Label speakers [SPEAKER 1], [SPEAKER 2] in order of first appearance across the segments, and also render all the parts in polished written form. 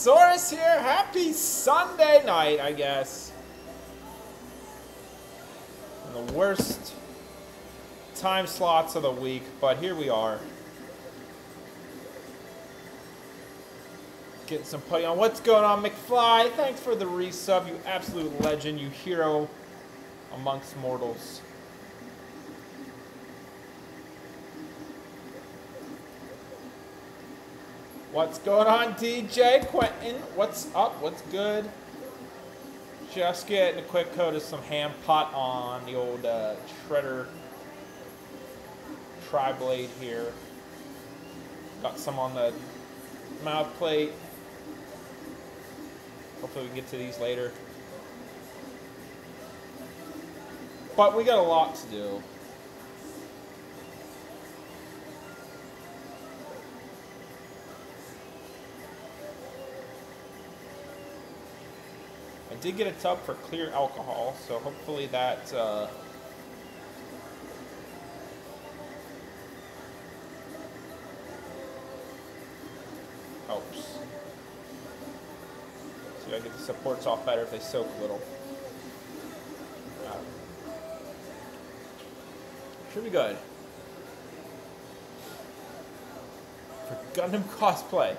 [SPEAKER 1] Saurus here. Happy Sunday night, I guess. In the worst time slots of the week, but here we are. Getting some putty on. What's going on, McFly? Thanks for the resub, you absolute legend, you hero amongst mortals. What's going on, DJ? Quentin, what's up? What's good? Just getting a quick coat of some ham pot on the old Shredder Tri-Blade here. Got some on the mouth plate. Hopefully we can get to these later. But we got a lot to do. I did get a tub for clear alcohol, so hopefully that helps. See if I get the supports off better if they soak a little. Should be good. For Gundam cosplay.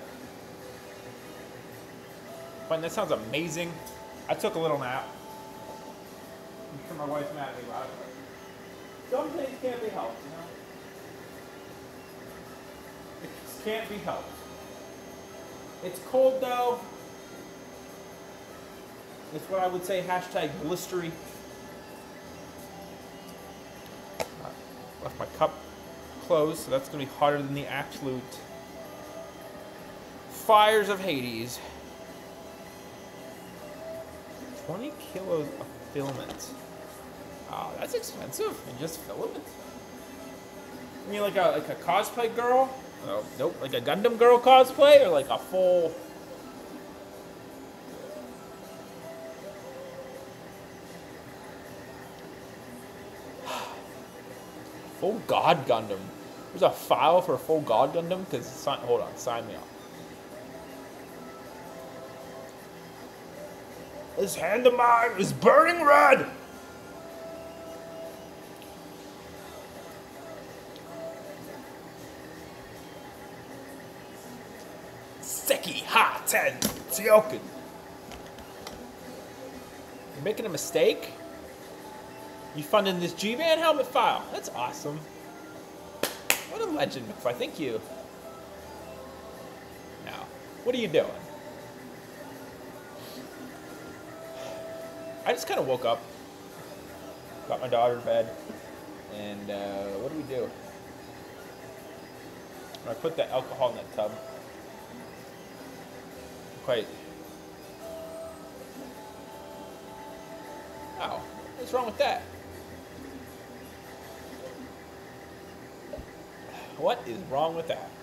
[SPEAKER 1] Fine, that sounds amazing. I took a little nap. I'm sure my wife's mad at me about it. Some things can't be helped, you know? It just can't be helped. It's cold though. It's what I would say hashtag blistery. Left my cup closed, so that's going to be hotter than the absolute fires of Hades. 20 kilos of filament. Oh, that's expensive. And just filament? You mean like a cosplay girl? Oh, nope. Like a Gundam girl cosplay, or like a full... Full God Gundam. There's a file for a full God Gundam? Because, hold on, sign me up. This hand of mine is burning red! Seki Ha Ten Tioken. You're making a mistake? You funded this G-Man helmet file. That's awesome. What a legend, McFly. Thank you. Now, what are you doing? I just kind of woke up, got my daughter to bed, and what do we do? I put the alcohol in that tub. Quite. Oh, what's wrong with that? What is wrong with that?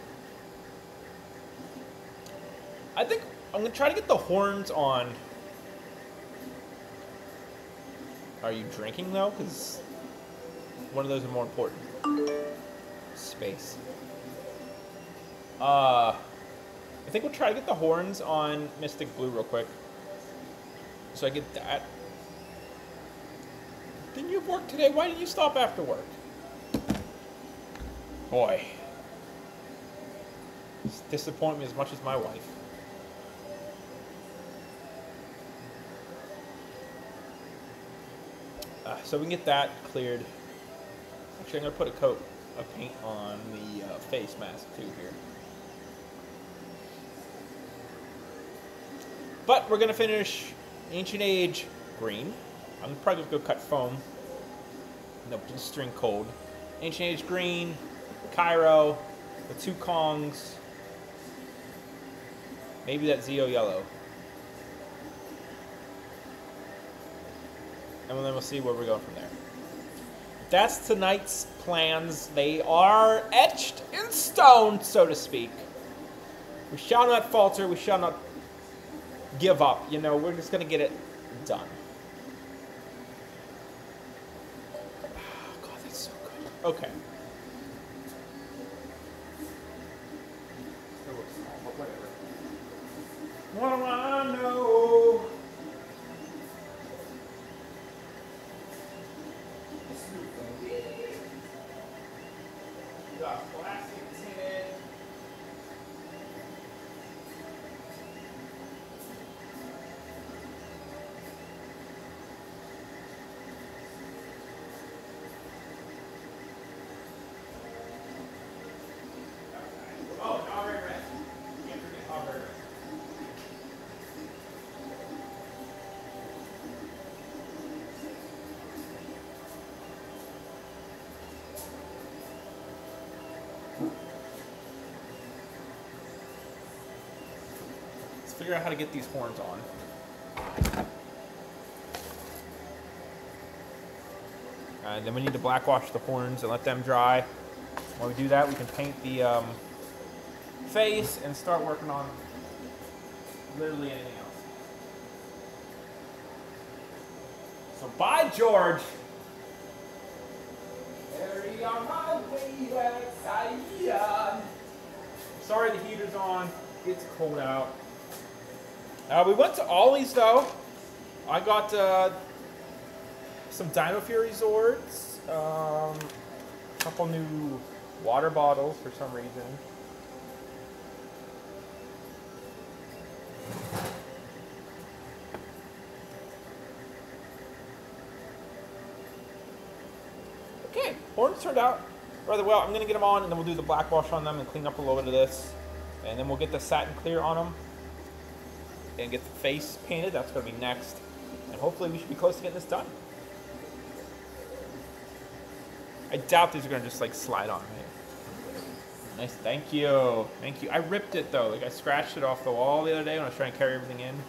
[SPEAKER 1] I think I'm going to try to get the horns on. Are you drinking, though? Because one of those are more important. Space. I think we'll try to get the horns on Mystic Blue real quick. So I get that. Didn't you have work today? Why didn't you stop after work? Boy. This disappoints me as much as my wife. So we can get that cleared. Actually, I'm going to put a coat of paint on the face mask too here. But we're going to finish Ancient Age green. I'm probably going to go cut foam. No, blistering cold. Ancient Age green, Cairo, the two Kongs, maybe that Zeo yellow. And then we'll see where we're going from there. That's tonight's plans. They are etched in stone, so to speak. We shall not falter. We shall not give up. You know, we're just going to get it done. Oh, God, that's so good. Okay. It looks small, but whatever. smoothly. Got plastic tinted. Oh, Auburn red. Can't forget Auburn red. Let's figure out how to get these horns on. And then we need to blackwash the horns and let them dry. When we do that, we can paint the face and start working on literally anything else. So by George, carry on my way, Zion. Sorry the heater's on. It's cold out. We went to Ollie's though. I got some Dino Fury Zords, a couple new water bottles for some reason. Okay, horns turned out rather well. I'm going to get them on and then we'll do the black wash on them and clean up a little bit of this. And then we'll get the satin clear on them and get the face painted. That's going to be next. And hopefully we should be close to getting this done. I doubt these are going to just like slide on, right? Nice, thank you. Thank you. I ripped it though. Like I scratched it off the wall the other day when I was trying to carry everything in.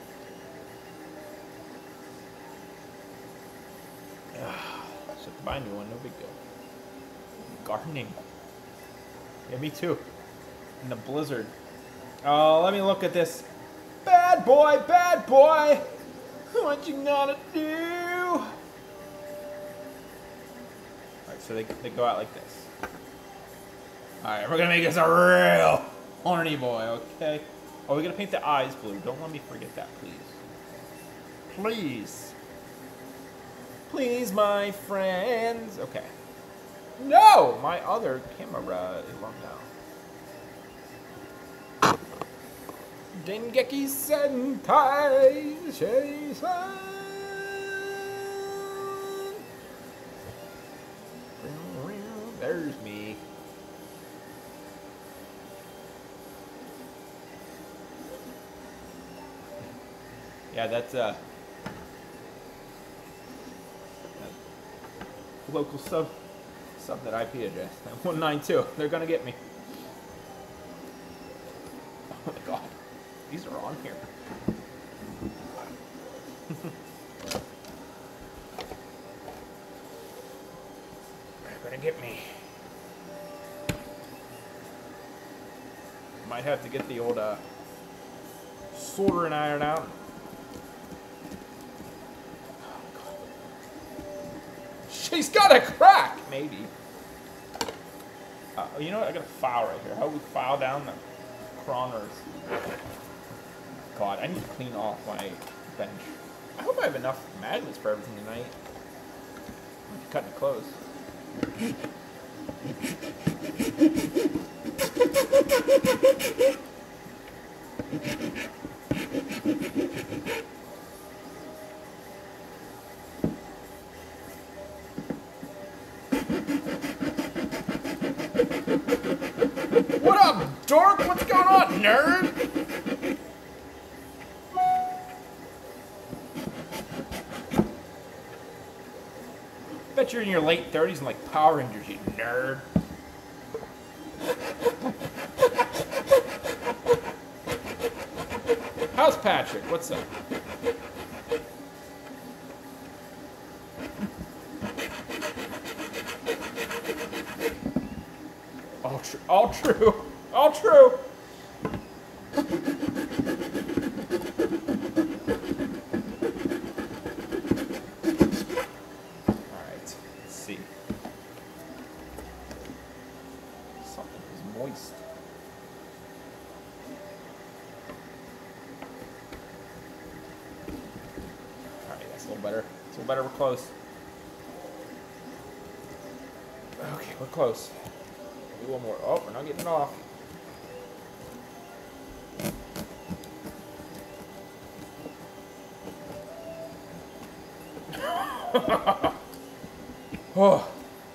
[SPEAKER 1] Just have to buy a new one, no big deal. Gardening. Yeah, me too. In the blizzard. Oh, let me look at this. Bad boy, bad boy. What you gonna do? Alright, so they go out like this. Alright, we're gonna make this a real horny boy, okay? Oh, we're gonna paint the eyes blue. Don't let me forget that, please. Please. Please, my friends. Okay. No! My other camera is long now. Dengeki Sentai Jason. There's me. Yeah, that's local subnet IP address. 192. They're gonna get me. Oh my god. These are on here. They're gonna get me. Might have to get the old soldering iron out. She's got a crack! Maybe. You know what? I got a file right here. How do we file down the croners? God, I need to clean off my bench. I hope I have enough magnets for everything tonight. I'm cutting it close. What up, dork? What's going on, nerd? Bet you're in your late 30s and like Power Rangers, you nerd. How's Patrick? What's up? All true. All true. All true. Better. We're close. Okay, we're close. Maybe one more. Oh, we're not getting off. Oh.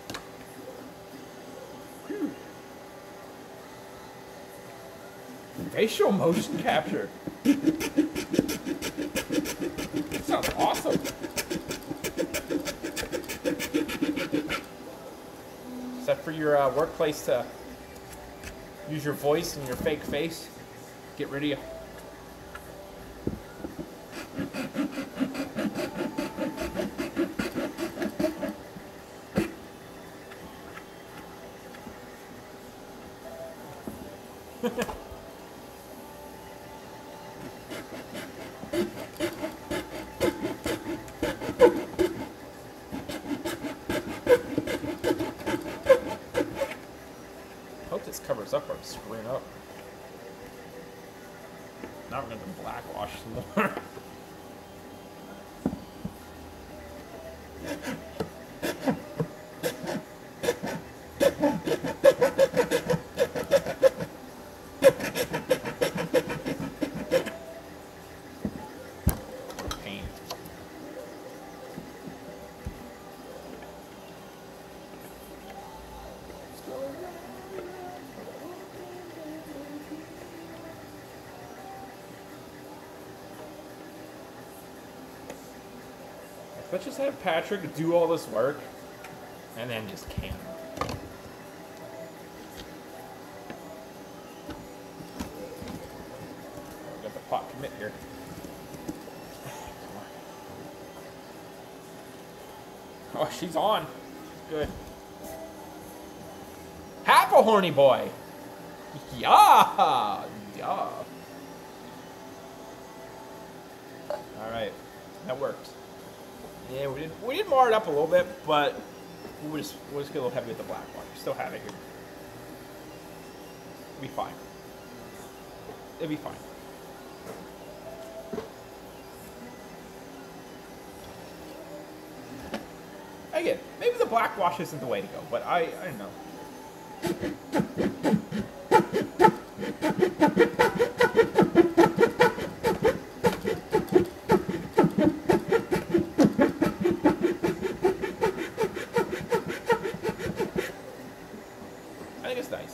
[SPEAKER 1] Facial motion capture. Sounds awesome. Is that for your workplace to use your voice and your fake face? Get rid of you. Hope this covers up or I'm screwing up. Now we're going to blackwash some more. Pain. Let's just have Patrick do all this work and then just can. We got the pot commit here. Oh, she's on. Good. Half a horny boy. Yeah. Yeah. All right. That worked. Yeah, we did mar it up a little bit, but we'll just get a little heavy with the black one. Still have it here. It'll be fine. It'll be fine. Again, maybe the black wash isn't the way to go, but I don't know. I think it's nice.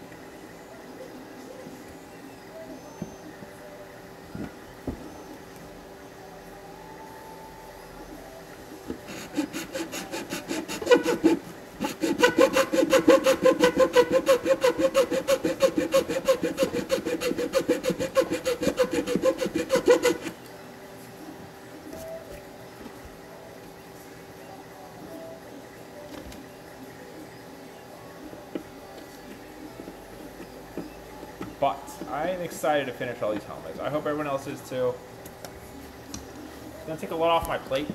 [SPEAKER 1] But I'm excited to finish all these helmets. I hope everyone else is too. It's gonna take a lot off my plate.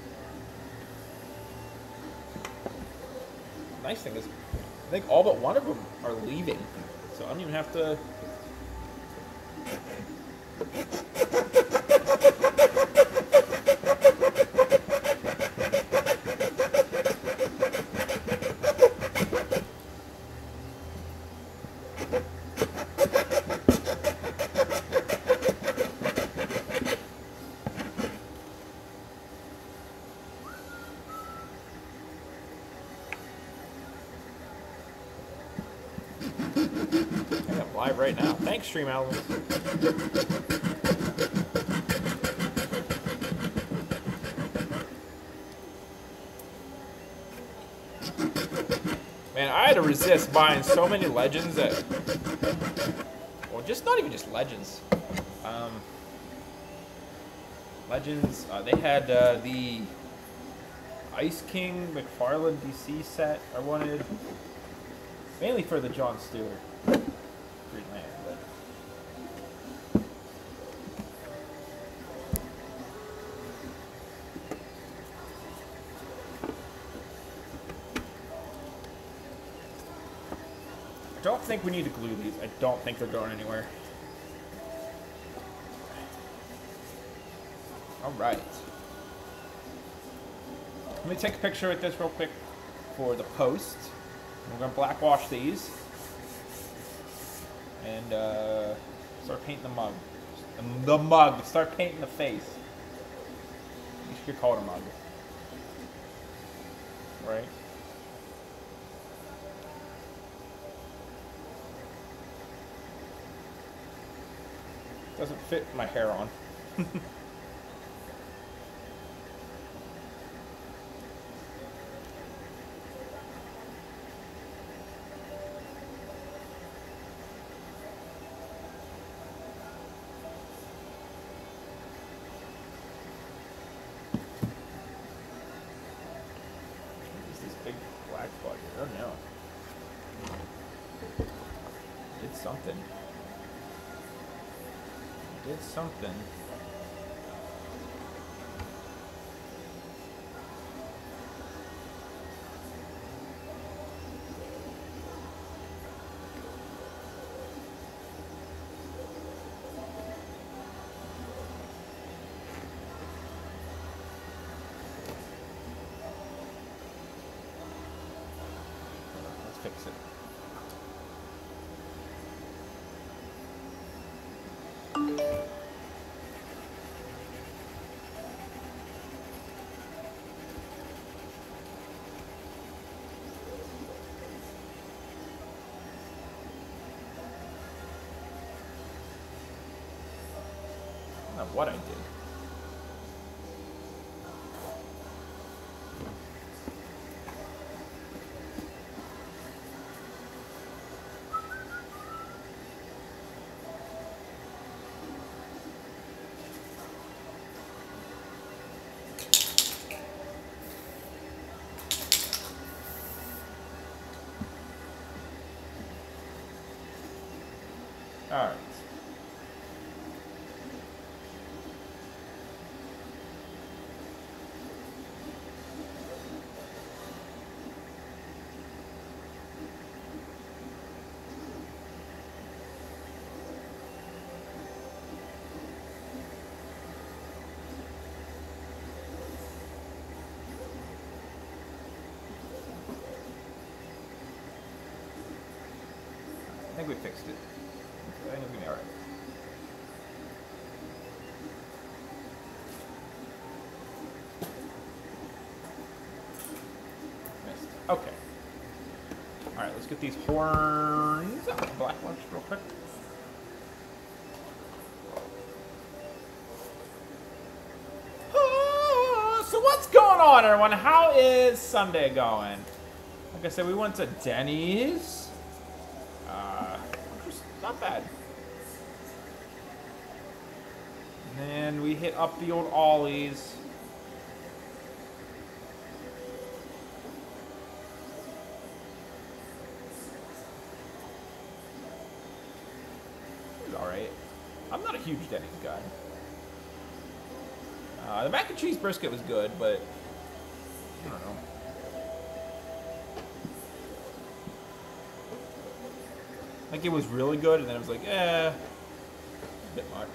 [SPEAKER 1] Nice thing is, I think all but one of them are leaving, so I don't even have to. I'm live right now. Thanks, Stream Elements. Man, I had to resist buying so many Legends that... Well, just not even just Legends. Legends, they had the Ice King McFarlane DC set I wanted. Mainly for the John Stewart Green Lantern, but I don't think we need to glue these. I don't think they're going anywhere. All right. Let me take a picture with this real quick for the post. We're gonna blackwash these and start painting the mug. The mug. Start painting the face. You should call it a mug, right? Doesn't fit my hair on. Something. Did something. Let's fix it. I don't know what I did. All right. I think we fixed it. I think it's gonna be alright. Missed. Okay. Alright, let's get these horns out of the black ones real quick. So what's going on, everyone? How is Sunday going? Like I said, we went to Denny's. Not bad. And then we hit up the old Ollie's. It was alright. I'm not a huge Denny's guy. The mac and cheese brisket was good, but I don't know. Like, it was really good, and then it was like, a bit much.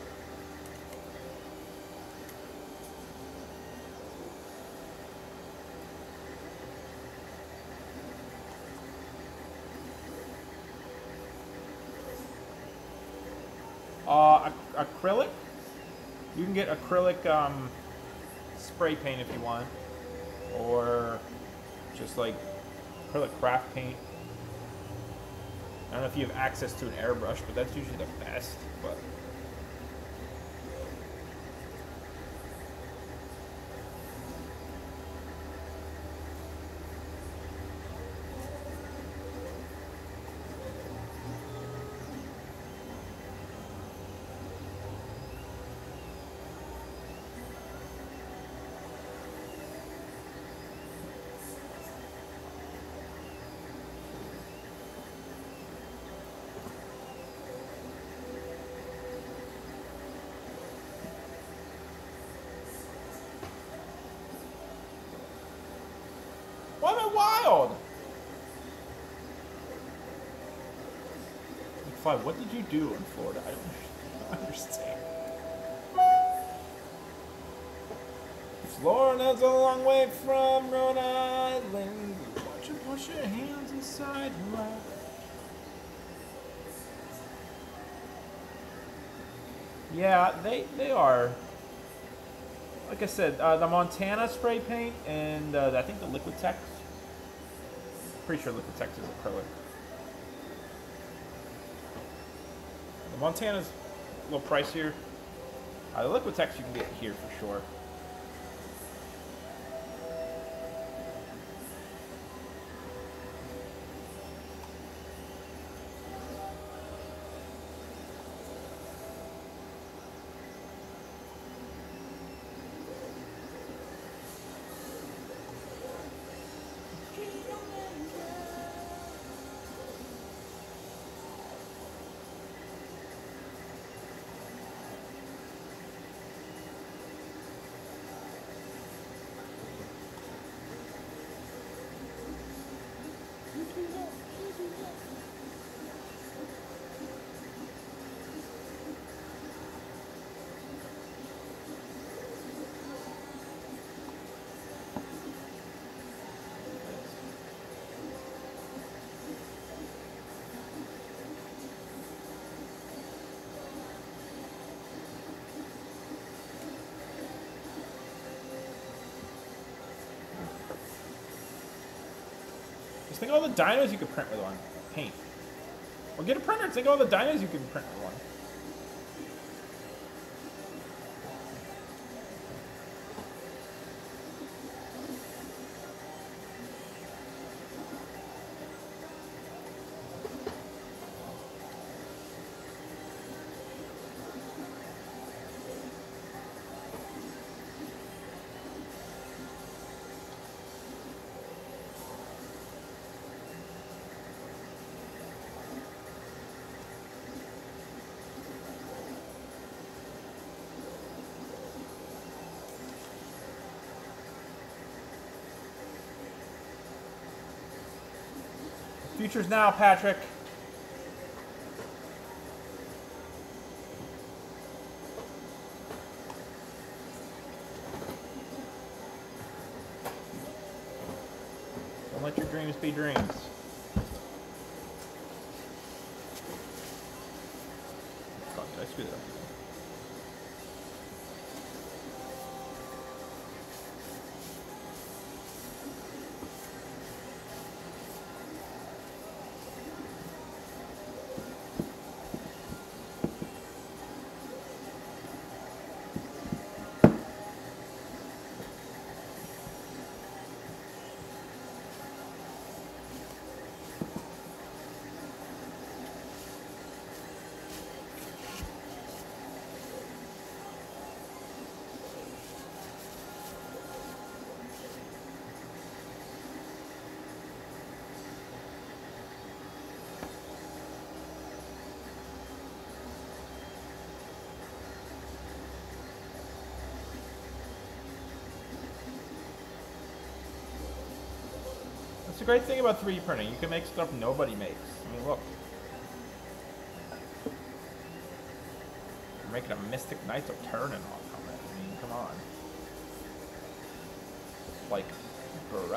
[SPEAKER 1] Acrylic? You can get acrylic spray paint if you want, or just like acrylic craft paint. I don't know if you have access to an airbrush, but that's usually the best. But why am I wild? Five, what did you do in Florida? I don't understand. Florida's a long way from Rhode Island. Watching Wash your hands inside your lap. Yeah, they are. Like I said, the Montana spray paint and I think the Liquitex. Pretty sure Liquitex is acrylic. The Montana's a little pricier. The Liquitex you can get here for sure. Just think of all the dinos you could print with one. Paint. Or get a printer and think of all the dinos you can print with one. Future's now, Patrick. Don't let your dreams be dreams. Oh, did I screw that up? That's the great thing about 3D printing. You can make stuff nobody makes. I mean, look. You're making a Mystic Knights of Turn and all helmet. I mean, come on. Like, bro.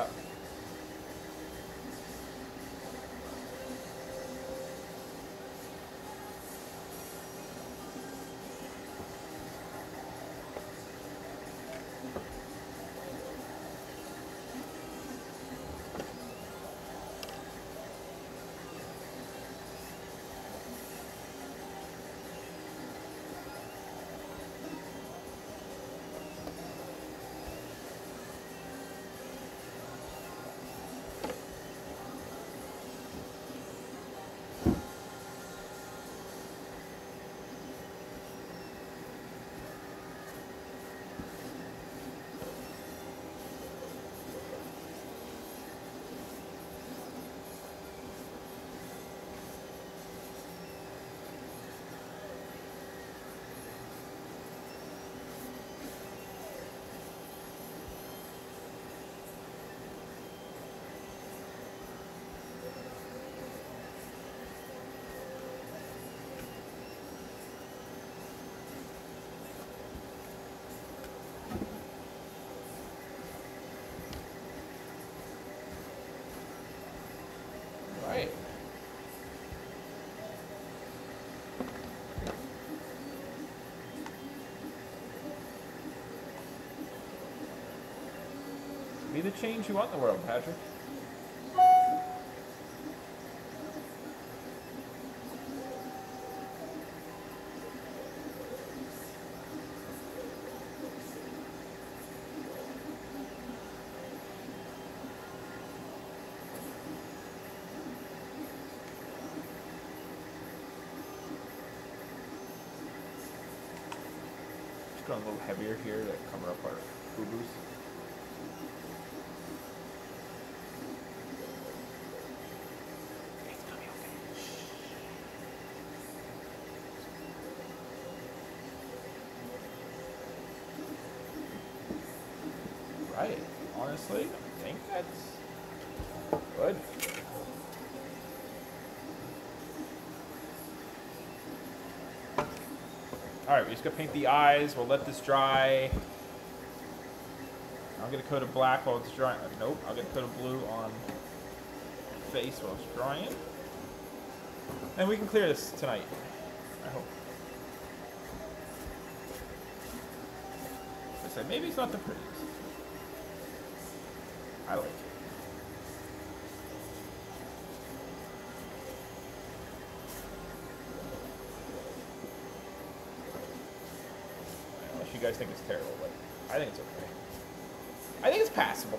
[SPEAKER 1] Be the change you want in the world, Patrick. Just going a little heavier here to cover up our boo-boos. Right. Honestly, I think that's good. Alright, we just gotta paint the eyes. We'll let this dry. I'll get a coat of black while it's drying. Nope, I'll get a coat of blue on the face while it's drying. And we can clear this tonight, I hope. I said, maybe it's not the prettiest. I like it. Unless you guys think it's terrible, but I think it's okay. I think it's passable.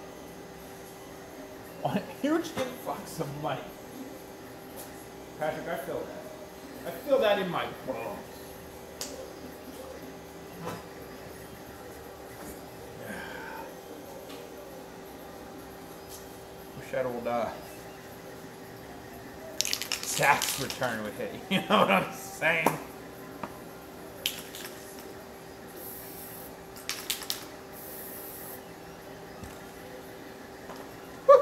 [SPEAKER 1] On a huge influx of money. Patrick, I feel that. I feel that in my bones. Shadow will tax return would hit. You know what I'm saying? Woo.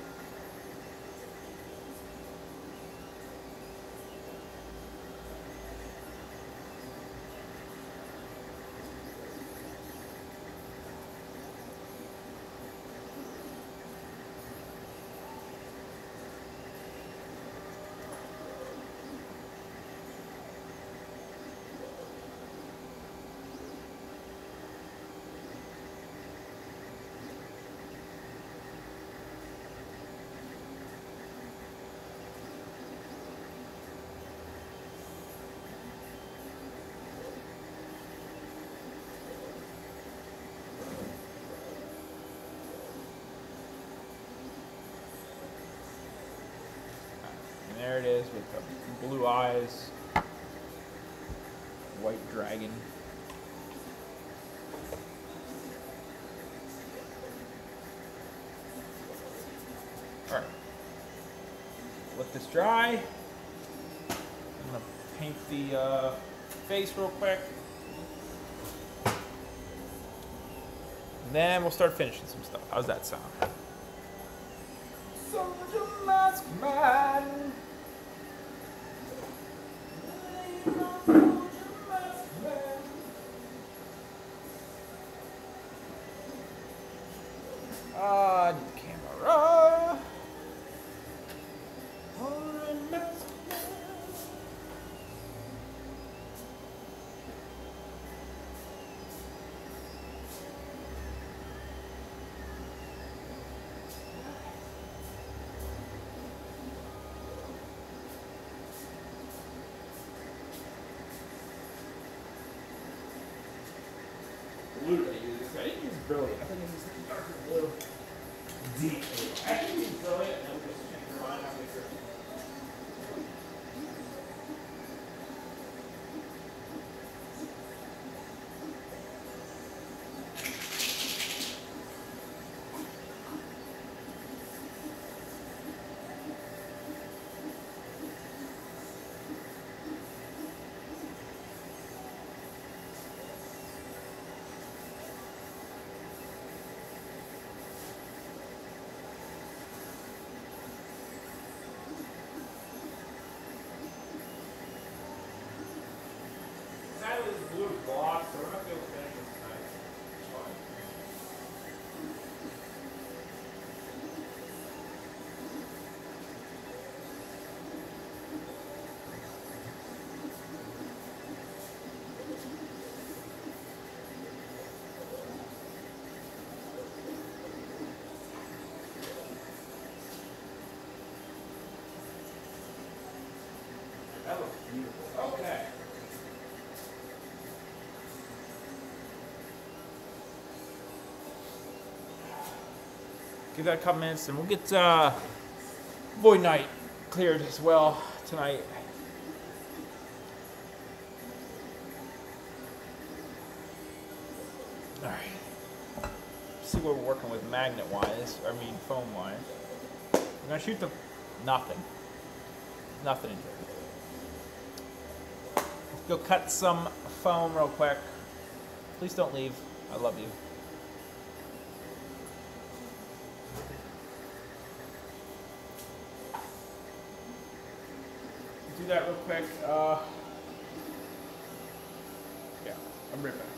[SPEAKER 1] There it is with the blue eyes, white dragon. All right, let this dry. I'm gonna paint the face real quick. And then we'll start finishing some stuff. How's that sound? Soldier Mask Man. Camera. Blue I use. I didn't use brilliant. I think I used darker blue. Deep blue. I can use brilliant and we'll just change your mind after. Okay. Give that a couple minutes and we'll get Void Knight cleared as well tonight. Alright. See what we're working with magnet wise, foam wise. We're gonna shoot the nothing. Nothing into it. Let's go cut some foam real quick. Please don't leave. I love you. Do that real quick. Yeah, I'm right back.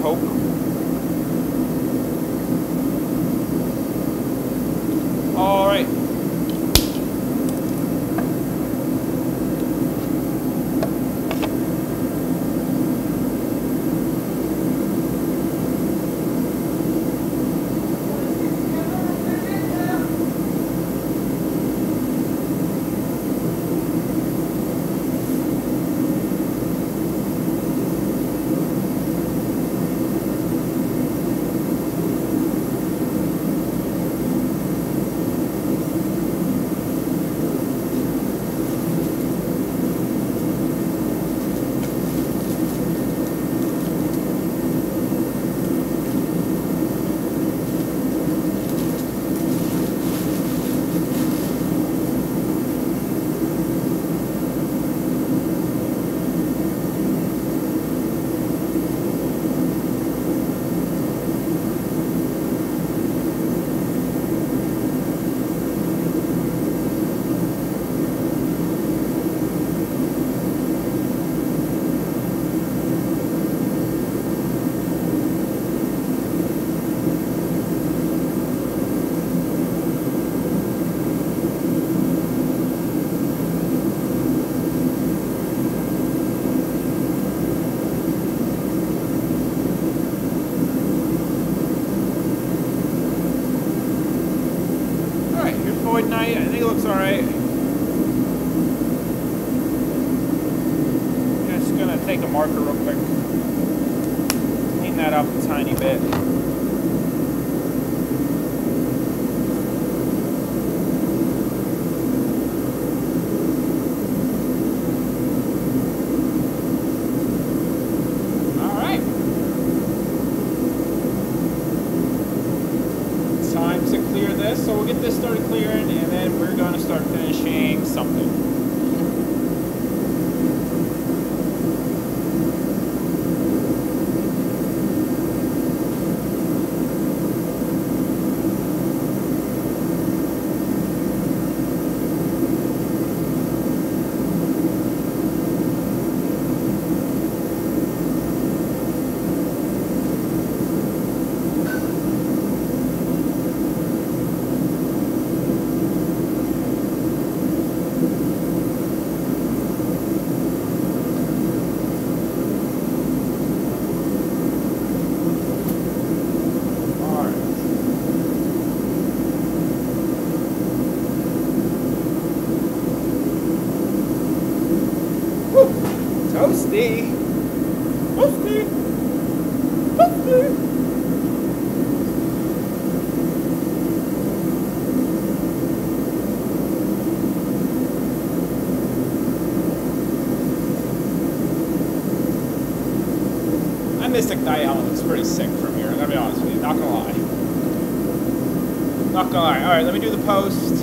[SPEAKER 1] hope. All right. Night. I think it looks alright. Just gonna take a marker real quick. Clean that up a tiny bit. Alright. Time to clear this, so we'll get this started clearing, and then we're going to start finishing something. Toasty! Toasty! Toasty! That Mystic Dial looks pretty sick from here, I gotta be honest with you, not gonna lie. Not gonna lie. Alright, let me do the post.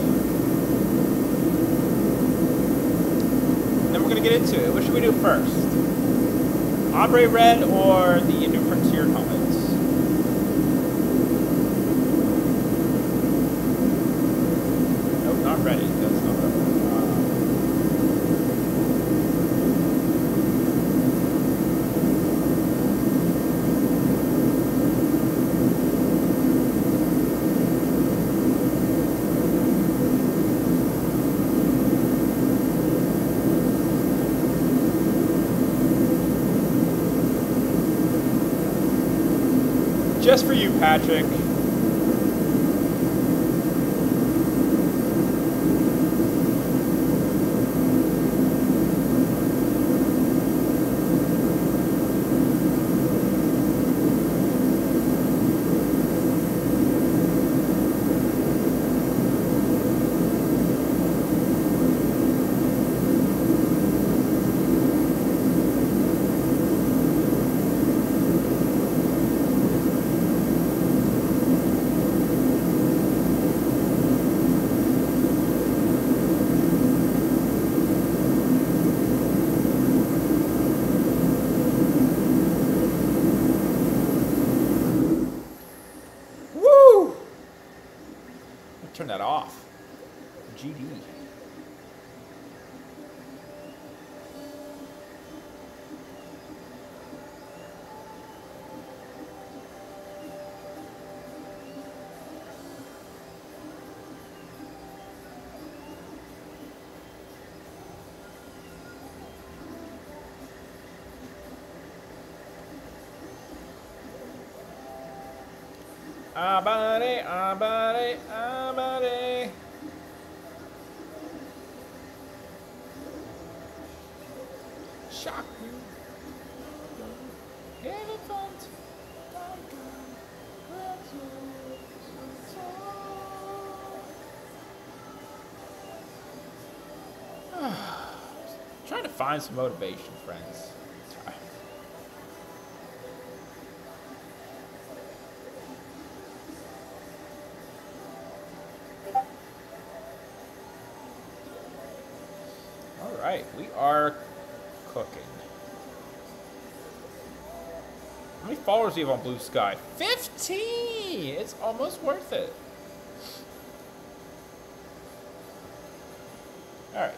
[SPEAKER 1] We're going to get into it. What should we do first? Ombre Red or the New Frontier helmets? Nope, not ready. That's not ready. Just for you, Patrick. Turn that off. GD. Abare, abare, abare. Shock you. Elephant. Trying to find some motivation, friends. All right, we are cooking. How many followers do you have on Blue Sky? 15! It's almost worth it. All right.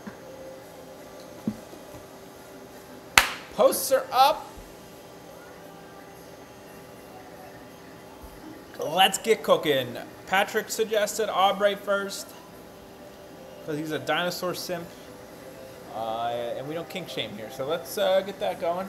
[SPEAKER 1] Posts are up. Let's get cooking. Patrick suggested Aubrey first because he's a dinosaur simp. And we don't kink shame here, so let's get that going.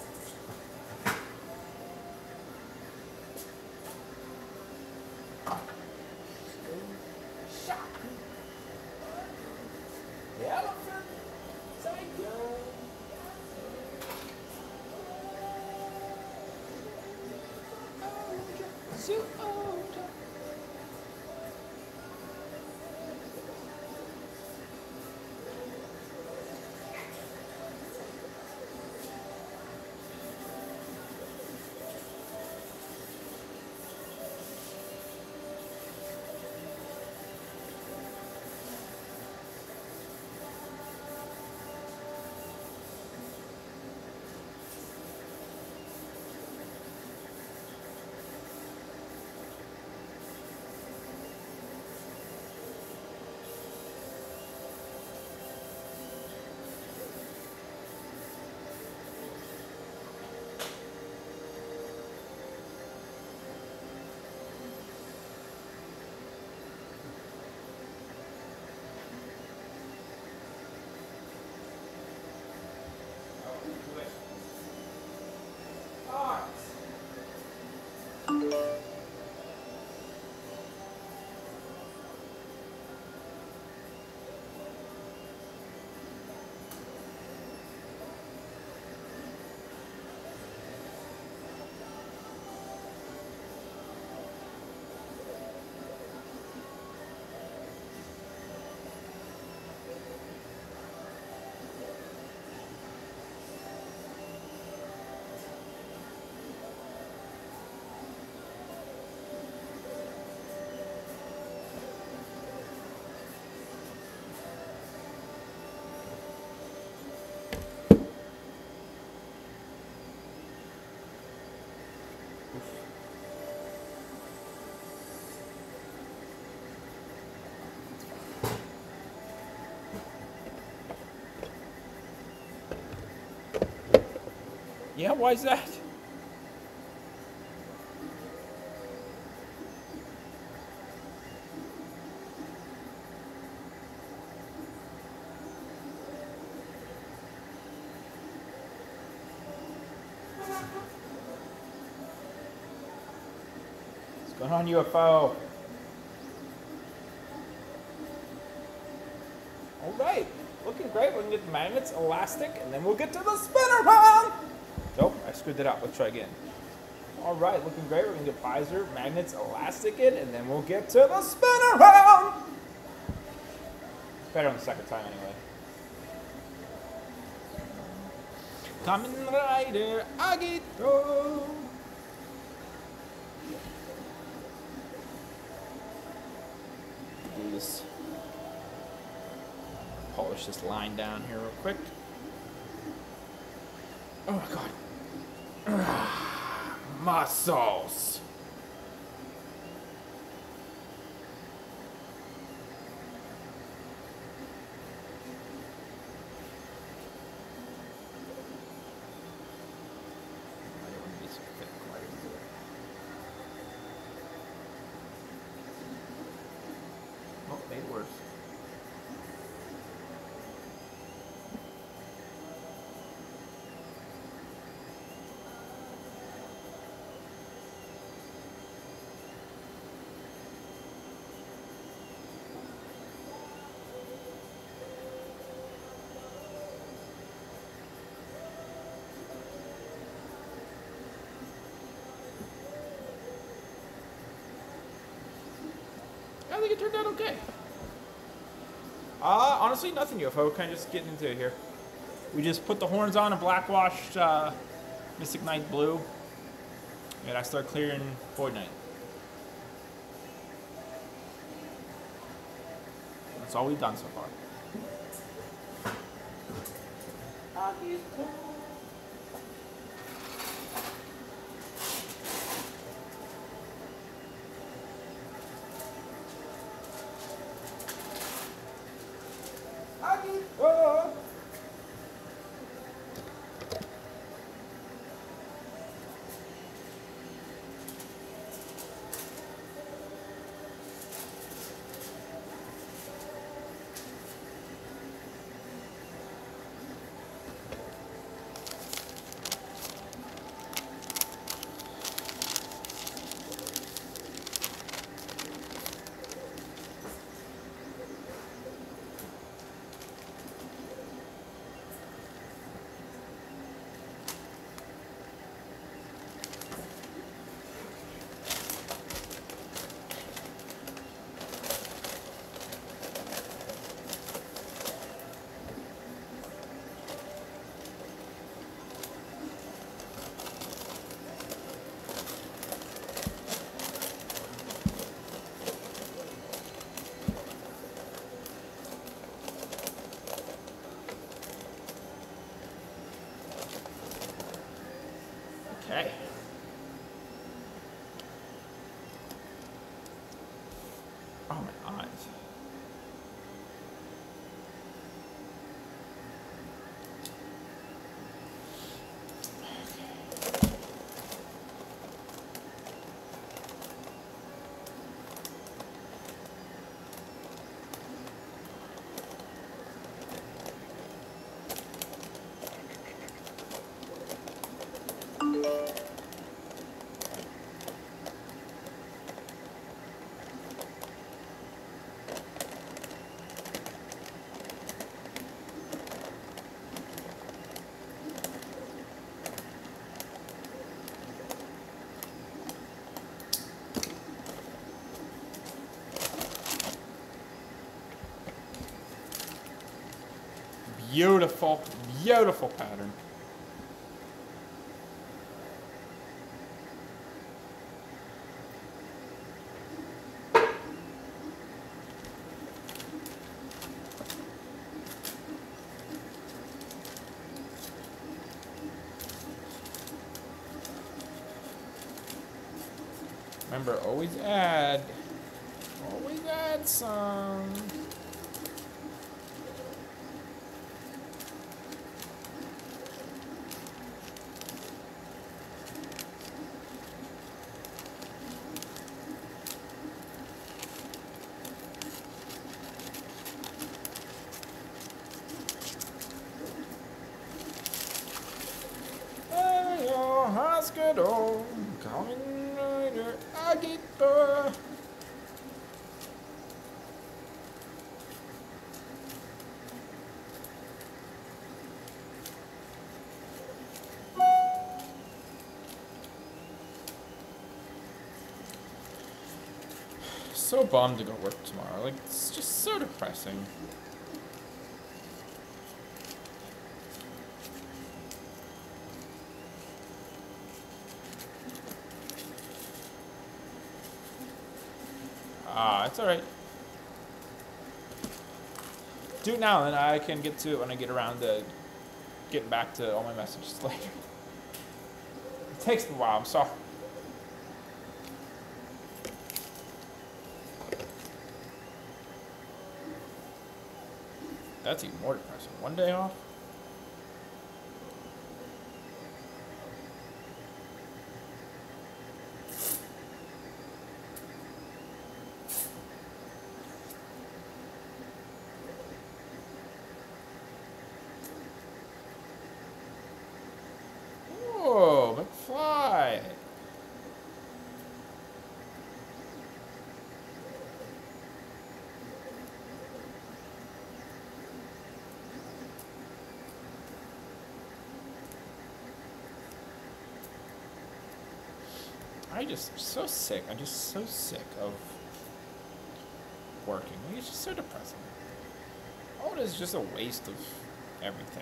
[SPEAKER 1] Yeah, why is that? What's going on, UFO? All right, looking great. We're gonna get the magnets, elastic, and then we'll get to the spinner round. Nope, I screwed that up. Let's try again. All right, looking great. We're gonna get visor, magnets, elastic in, and then we'll get to the spinner round. It's better on the second time anyway. Kamen Rider Agito. Do this. Polish this line down here real quick. Oh my god. Muscles. Oh, made it worse. I think it turned out okay. Honestly, nothing UFO. Kind of just getting into it here. We just put the horns on and blackwashed Mystic Knight blue, and I start clearing Void Knight. That's all we've done so far. Okay. Oh, my eyes. Beautiful, beautiful pattern. Remember, always add some. Hospital, coming later, I get the. So bummed to go work tomorrow. Like, it's just so depressing. It's alright. Do it now, and I can get to it when I get around to getting back to all my messages later. It takes me a while, I'm sorry. That's even more depressing. One day off? Whoa, McFly. I'm just so sick. I'm just so sick of working. It's just so depressing. All it is just a waste of everything.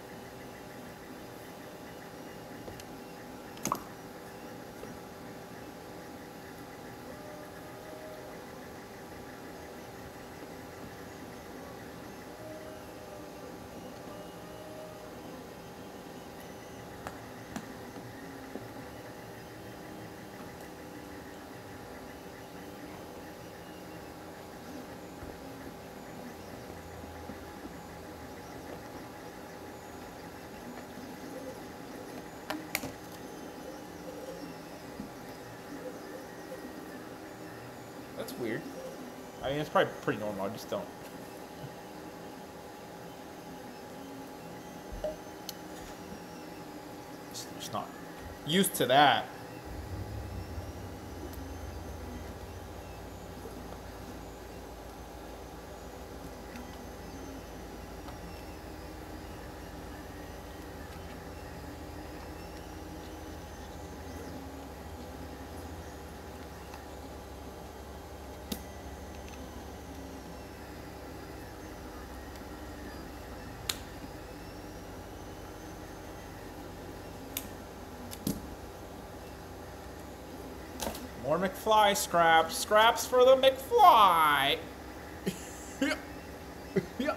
[SPEAKER 1] That's weird. I mean, it's probably pretty normal. I just don't. Just not used to that. More McFly scraps. Scraps for the McFly. Yeah.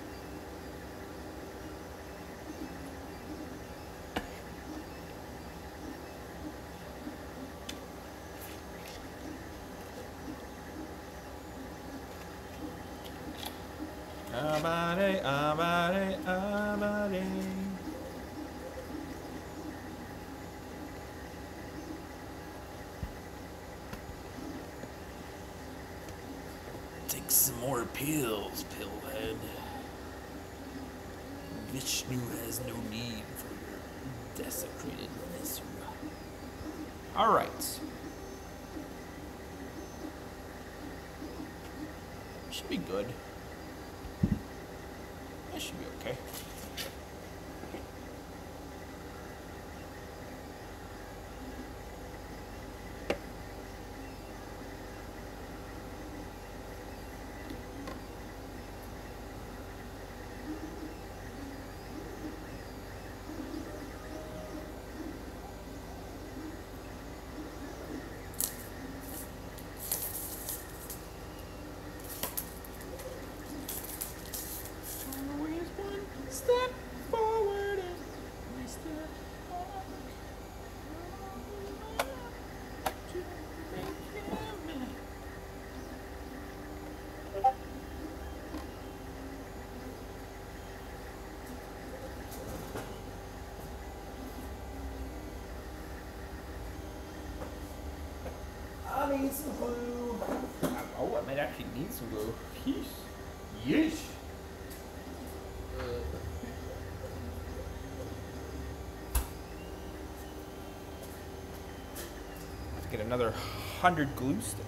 [SPEAKER 1] Amare, amare, amare. Take some more pills, Pillhead. Vishnu has no need for your desecrated viscera. Alright. Should be good. That should be okay. Step forward and we step back. To make him. I need some glue. Oh, I might actually need some glue. Yeesh. Yeesh. Get another 100 glue sticks.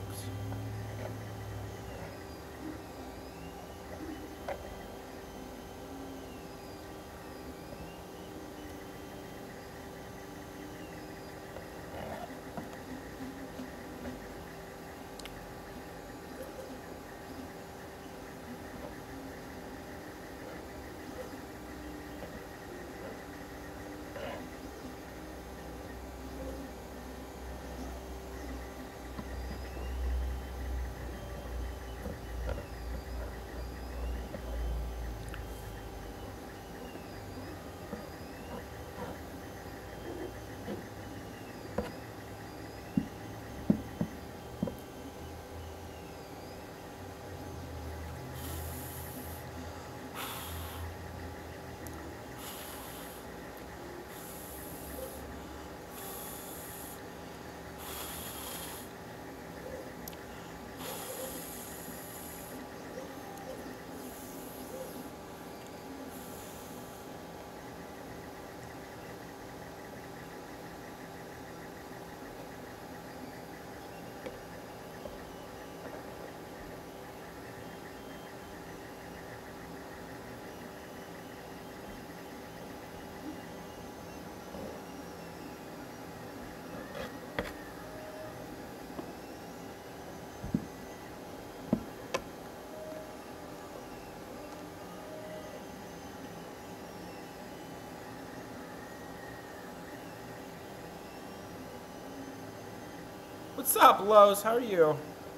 [SPEAKER 1] What's up, Lowe's? How are you?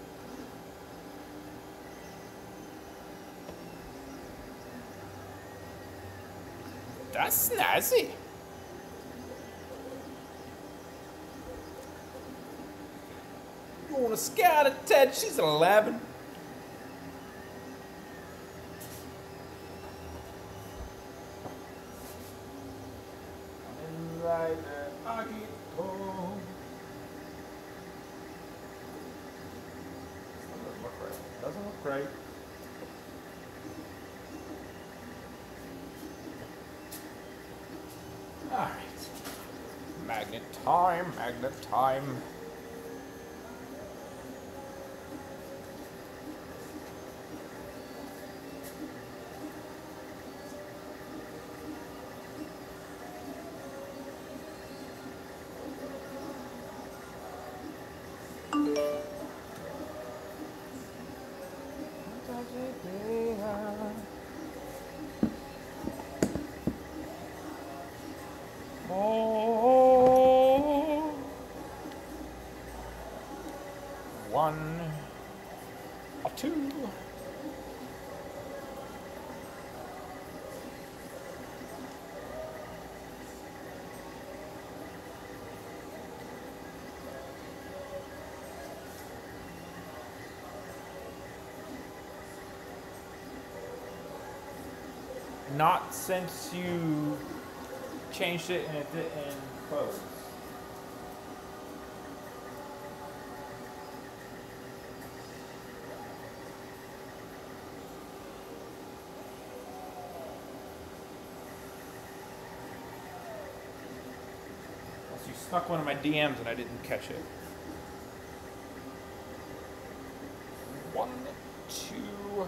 [SPEAKER 1] That's snazzy. You want to scout at Ted? She's 11. Right now, I get home. Doesn't look right. Doesn't look right. All right. Magnet time. Magnet time. Oh, one, a two. Not since you changed it and it didn't close. Unless you snuck one of my DMs and I didn't catch it. One, two.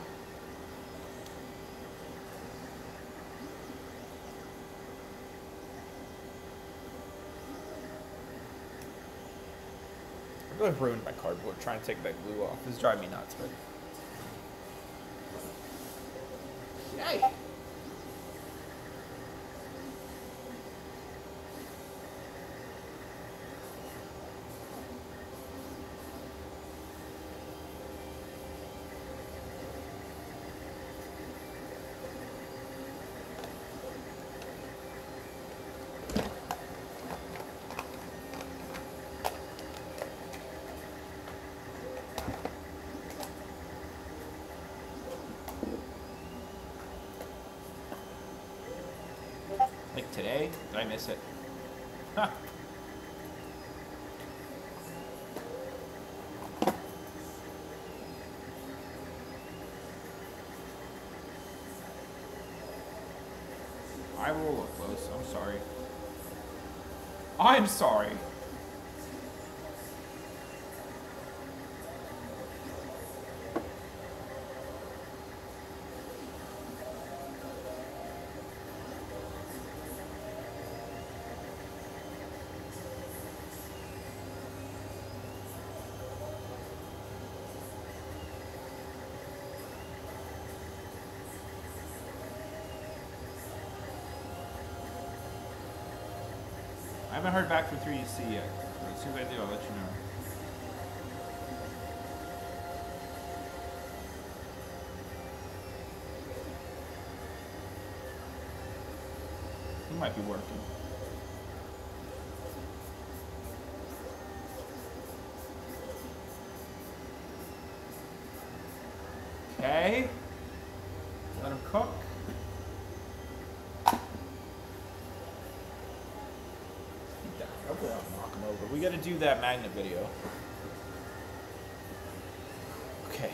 [SPEAKER 1] I really ruined my cardboard trying to take that glue off. This is driving me nuts, but. Yay! Like today? Did I miss it? Huh. I will look close. I'm sorry. I'm sorry. I haven't heard back from 3DC yet. But as soon as I do, I'll let you know. He might be working. Okay. Let him cook. Hopefully I'll knock him over. We gotta do that magnet video. Okay.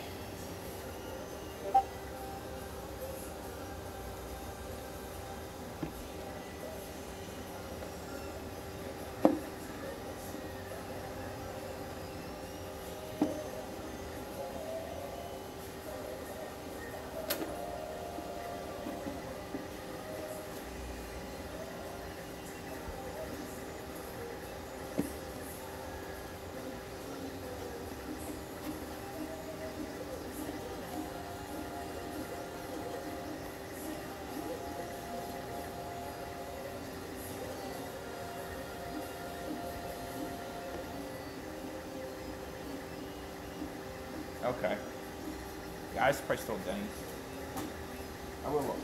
[SPEAKER 1] Okay. Yeah, I probably still Denny's. I will look though.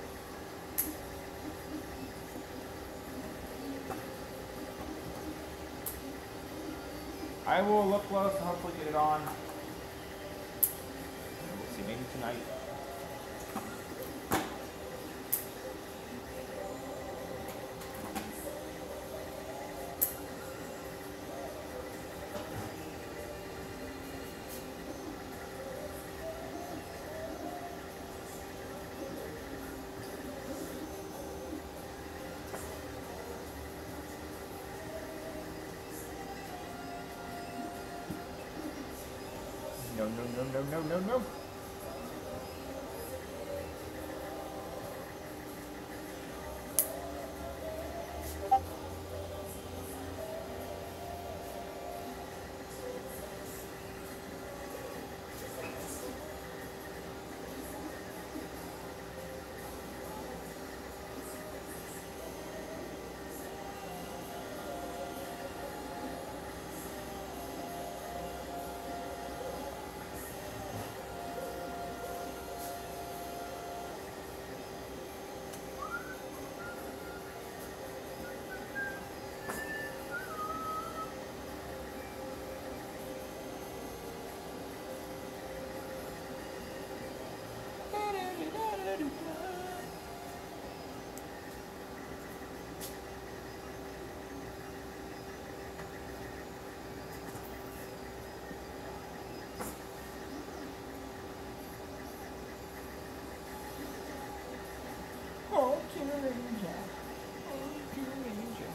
[SPEAKER 1] I will look close and hopefully get it on. We'll see, maybe tonight. No, no, no, no, no, no, no. Oh, Killer Ninja. Oh, Killer Ninja.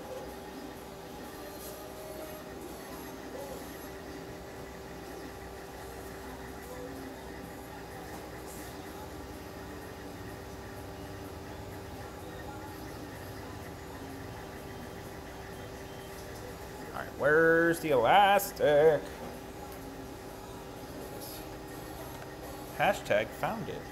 [SPEAKER 1] Alright, where's the elastic? Hashtag found it.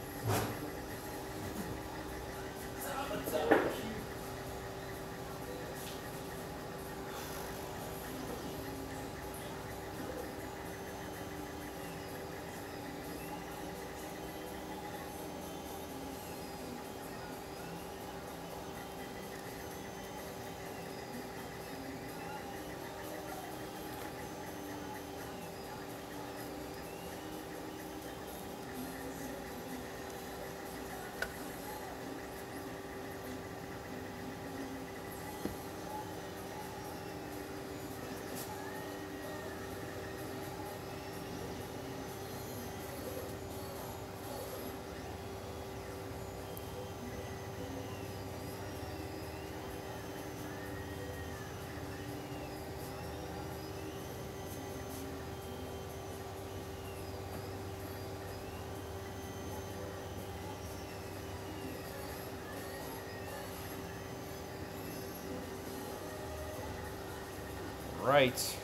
[SPEAKER 1] Right.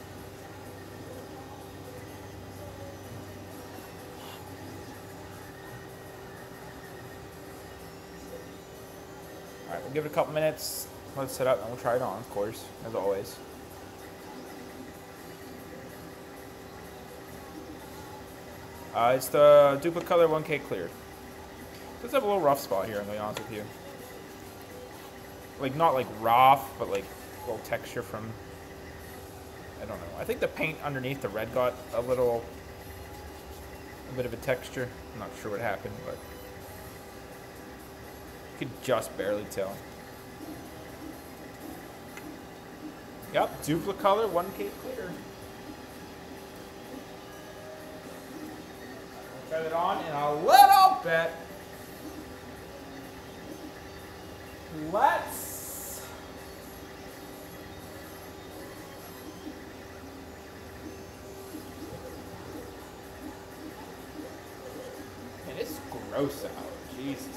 [SPEAKER 1] Alright, we'll give it a couple minutes. Let it set up and we'll try it on, of course, as always. It's the Duplicolor 1K cleared. Does have a little rough spot here, I'm going to be honest with you. Like, not like rough, but like a little texture from, I don't know. I think the paint underneath the red got a bit of a texture. I'm not sure what happened, but you could just barely tell. Yep, Duplicolor 1K clear. I'll try that on in a little bit. Let's and it's gross out. Jesus.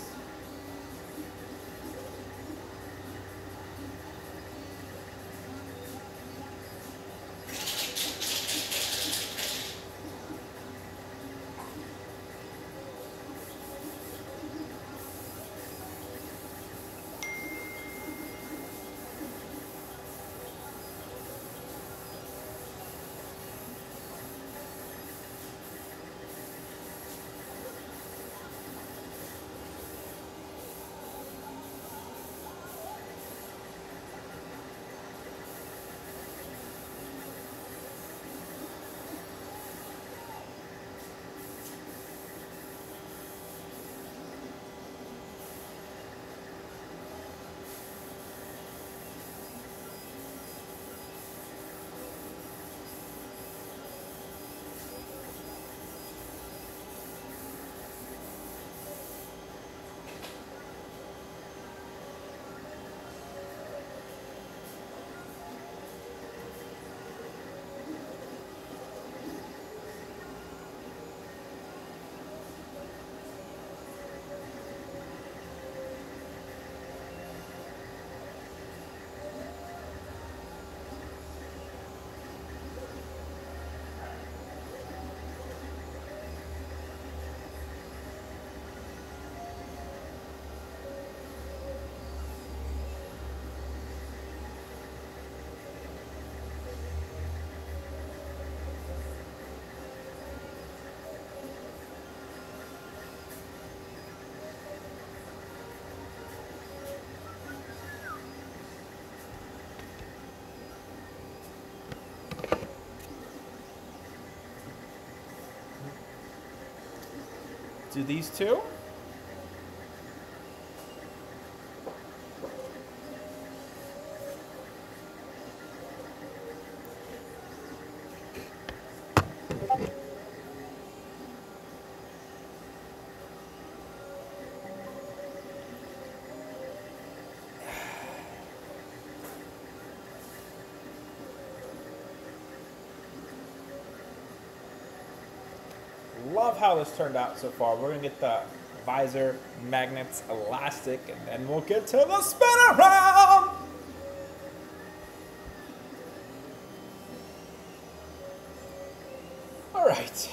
[SPEAKER 1] Do these two. Love how this turned out so far. We're gonna get the visor, magnets, elastic, and then we'll get to the spin around. All right.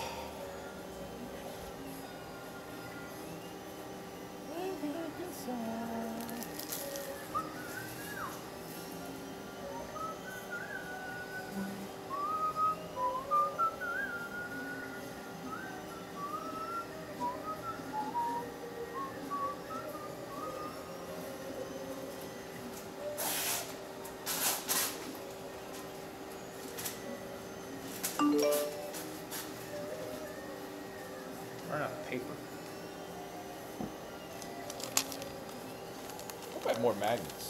[SPEAKER 1] Run out of paper. Hope I have more magnets.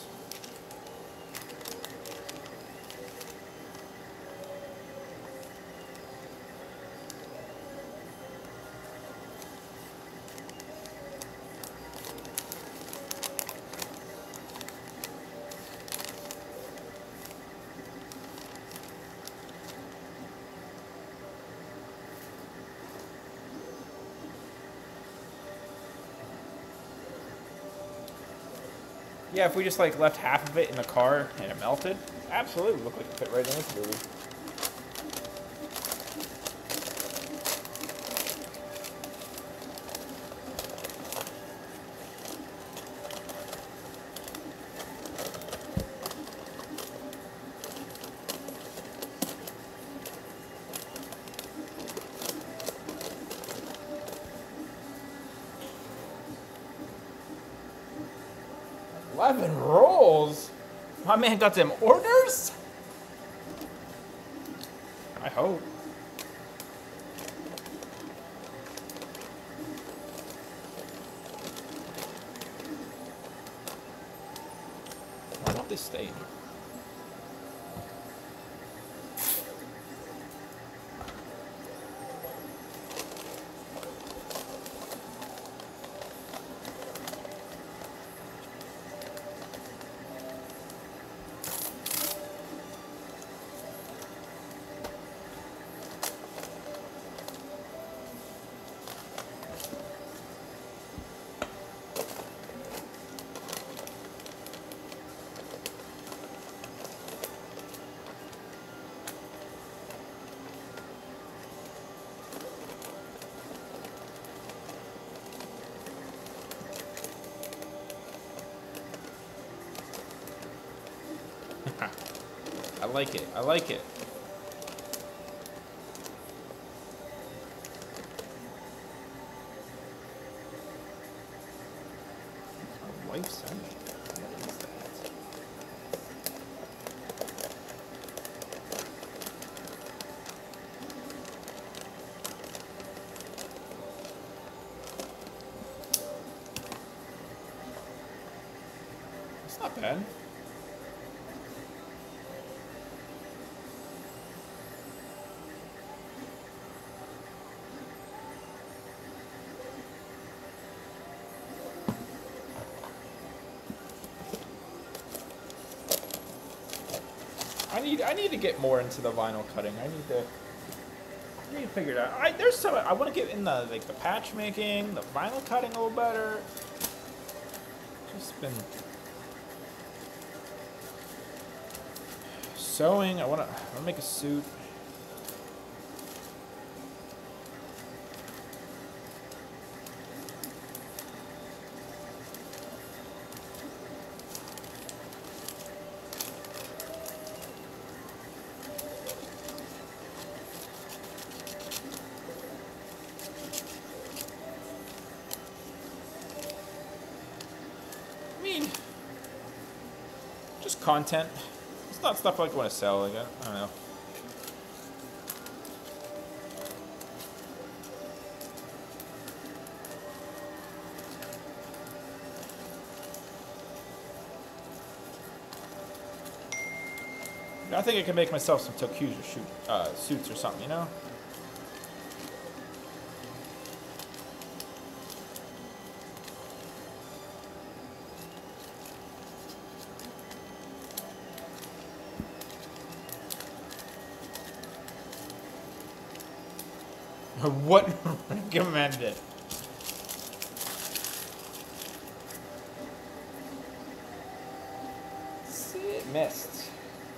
[SPEAKER 1] Yeah, if we just like left half of it in the car and it melted, absolutely look like it fit right in this movie. $11 rolls? My man got them orders? I hope. Why don't they stay? I like it. I like it. My wife sent me. What is that? It's not bad. I need to get more into the vinyl cutting. I need to figure it out. There's some I want to get in the like the patch making, the vinyl cutting a little better. Just been sewing. I want to make a suit. Just content. It's not stuff like I want to sell. Like I don't know. I think I can make myself some Tokuja suits or something, you know? What recommended? See, it missed.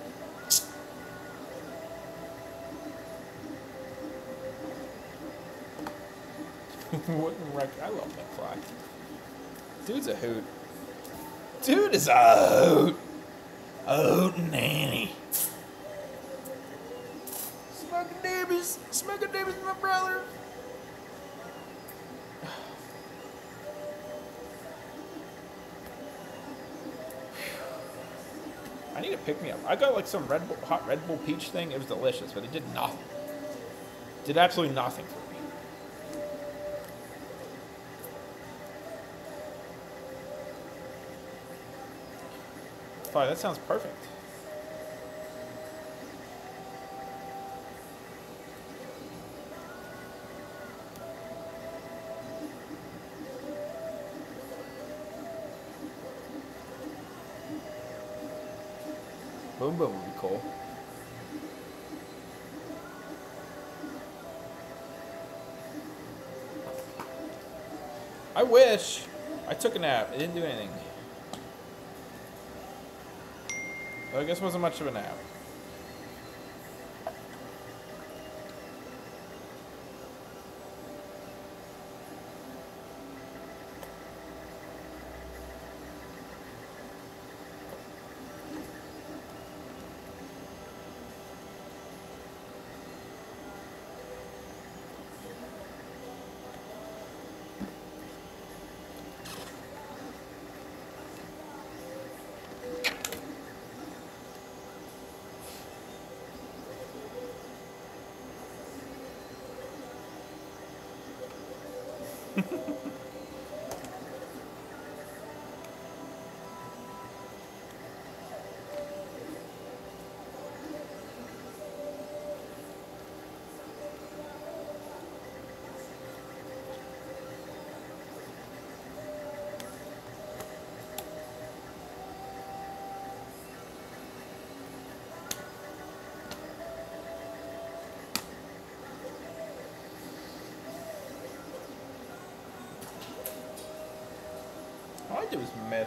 [SPEAKER 1] I love McFly. Dude's a hoot. Dude is a hoot. A hoot nanny. Smoking Davis, my brother. I need to pick me up. I got like some hot Red Bull peach thing. It was delicious, but it did nothing. Did absolutely nothing for me. Fine, that sounds perfect. Boom Boom would be cool. I wish. I took a nap. It didn't do anything. Well, I guess it wasn't much of a nap. All I do is miss.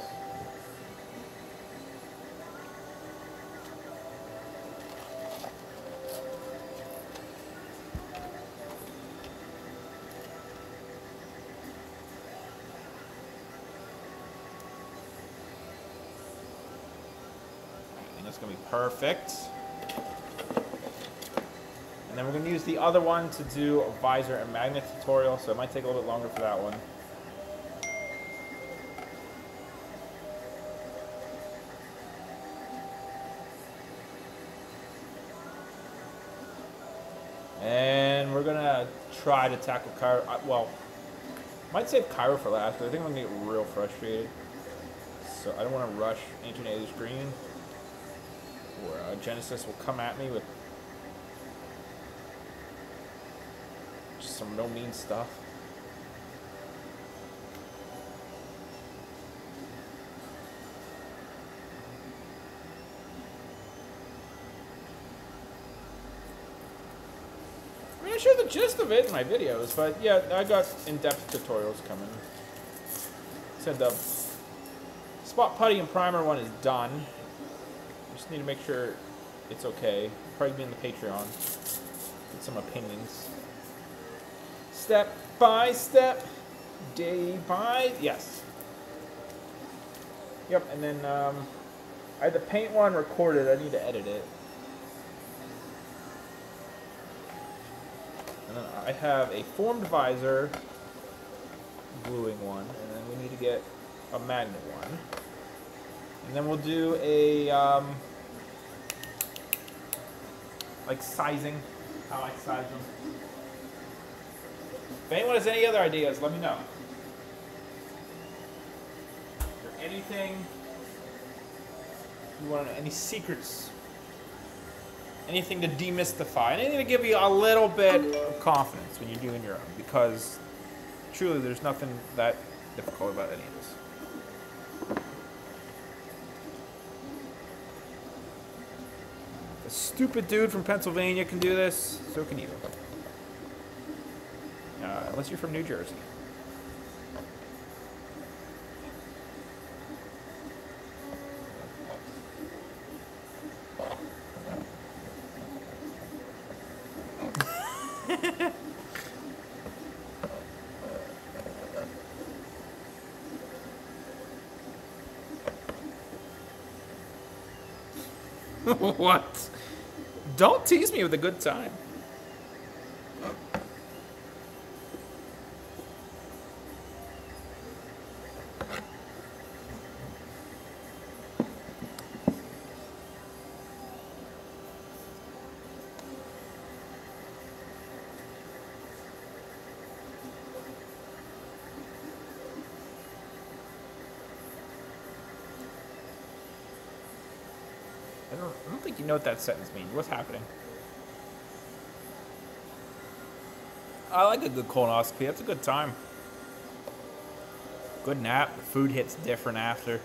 [SPEAKER 1] And that's gonna be perfect. And then we're gonna use the other one to do a visor and magnet tutorial, so it might take a little bit longer for that one. And we're gonna try to tackle Cairo. Well, might save Cairo for last, but I think I'm gonna get real frustrated. So I don't want to rush Ancient Alias Green, or Genesis will come at me with just some no mean stuff. I mean, I share the gist of it in my videos, but yeah, I got in-depth tutorials coming. Said the spot putty and primer one is done. Just need to make sure it's okay. Probably be in the Patreon. Get some opinions. Step by step, day by yes. Yep, and then I had the paint one recorded. I need to edit it. And then I have a formed visor, gluing one, and then we need to get a magnet one. And then we'll do a, like sizing, how I size them. If anyone has any other ideas, let me know. Is there anything you want to know, any secrets Anything to demystify. Anything to give you a little bit of confidence when you're doing your own. Because truly, there's nothing that difficult about any of this. The stupid dude from Pennsylvania can do this. So can you. Unless you're from New Jersey. What? Don't tease me with a good time. I don't think you know what that sentence means. What's happening? I like a good colonoscopy. That's a good time. Good nap. The food hits different after.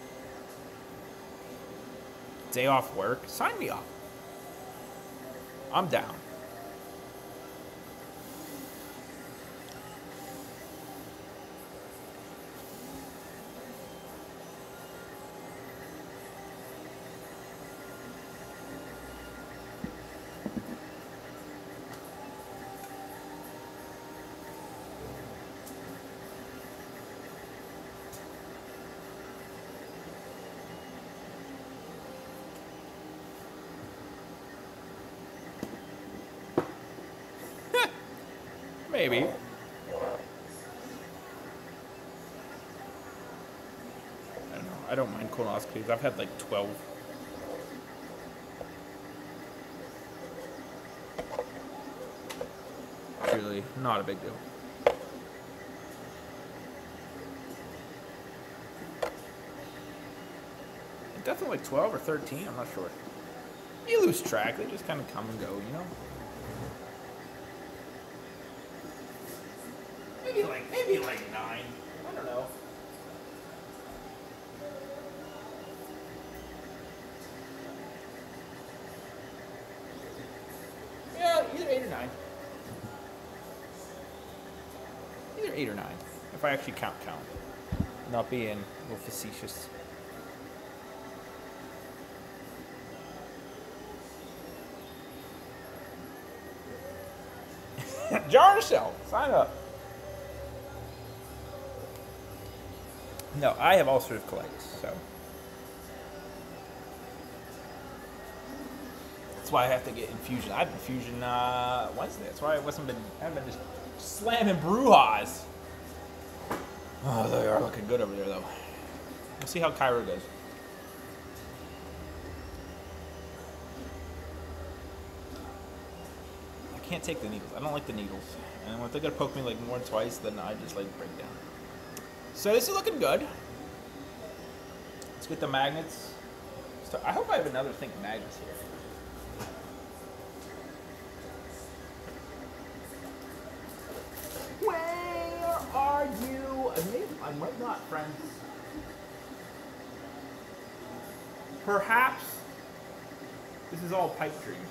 [SPEAKER 1] Day off work. Sign me up. I'm down. Maybe. I don't know. I don't mind colonoscopies. I've had like 12. Really, not a big deal. Definitely like 12 or 13. I'm not sure. You lose track. They just kind of come and go, you know? Maybe like 9. I don't know. Yeah, either 8 or 9. Either 8 or 9. If I actually count. Not being a little facetious. Jar Shell, sign up. No, I have ulcerative colitis, so that's why I have to get infusion. I had infusion Wednesday. That's why I haven't been just slamming Brujas. Oh, they are looking good over there, though. We'll see how Cairo goes. I can't take the needles. I don't like the needles. And if they're gonna poke me like more than twice, then I just like break down. So this is looking good. Let's get the magnets. So I hope I have another thing of magnets here. Where are you? I might not, friends. Perhaps this is all pipe dream.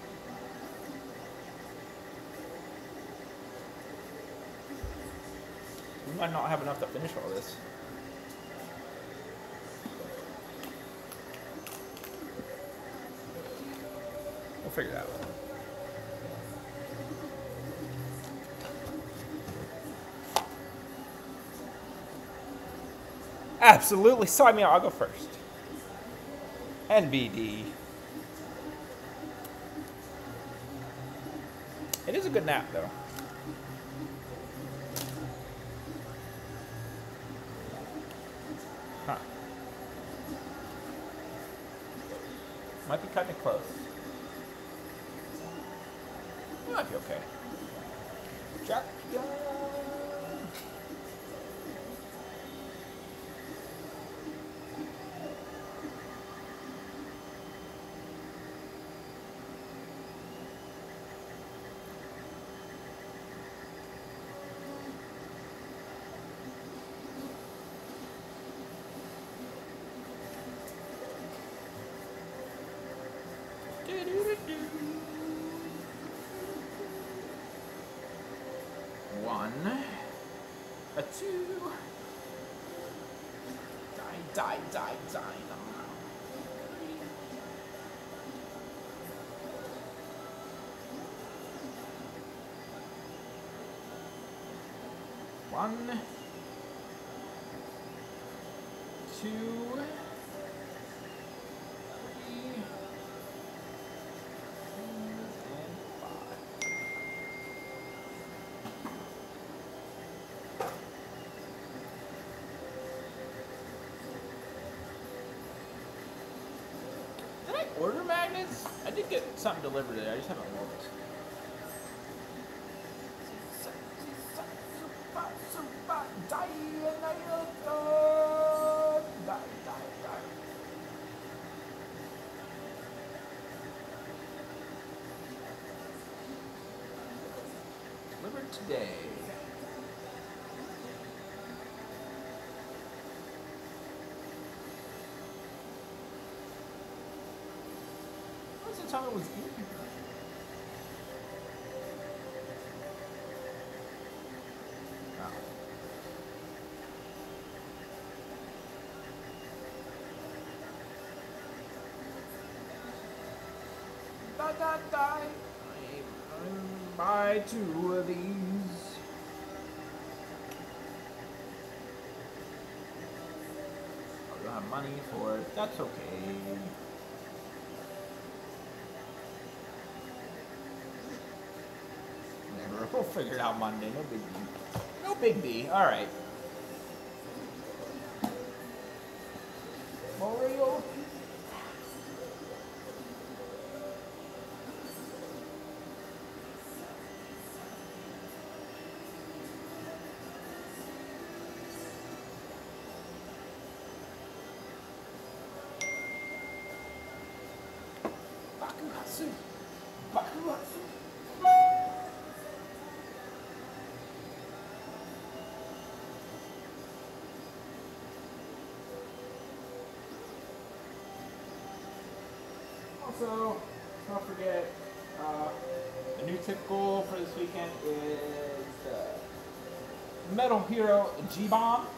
[SPEAKER 1] We might not have enough to finish all this. We'll figure it out. Absolutely. Sign me out. I'll go first. NBD. It is a good nap, though. Huh. Might be cutting it close. It might be okay. Jack. 1, a 2. Die. No. 1, 2, 3, and 5. Did I order magnets? I did get something delivered today. I just haven't looked. Delivered today. What's the time it was in here? Die. Buy 2 of these. I don't have money for it. That's okay. Whatever. We'll figure it out Monday. No big deal. No big deal. All right. Mario. Bakuhatsu. Also, don't forget, the new tip goal for this weekend is Metal Hero G-Bomb.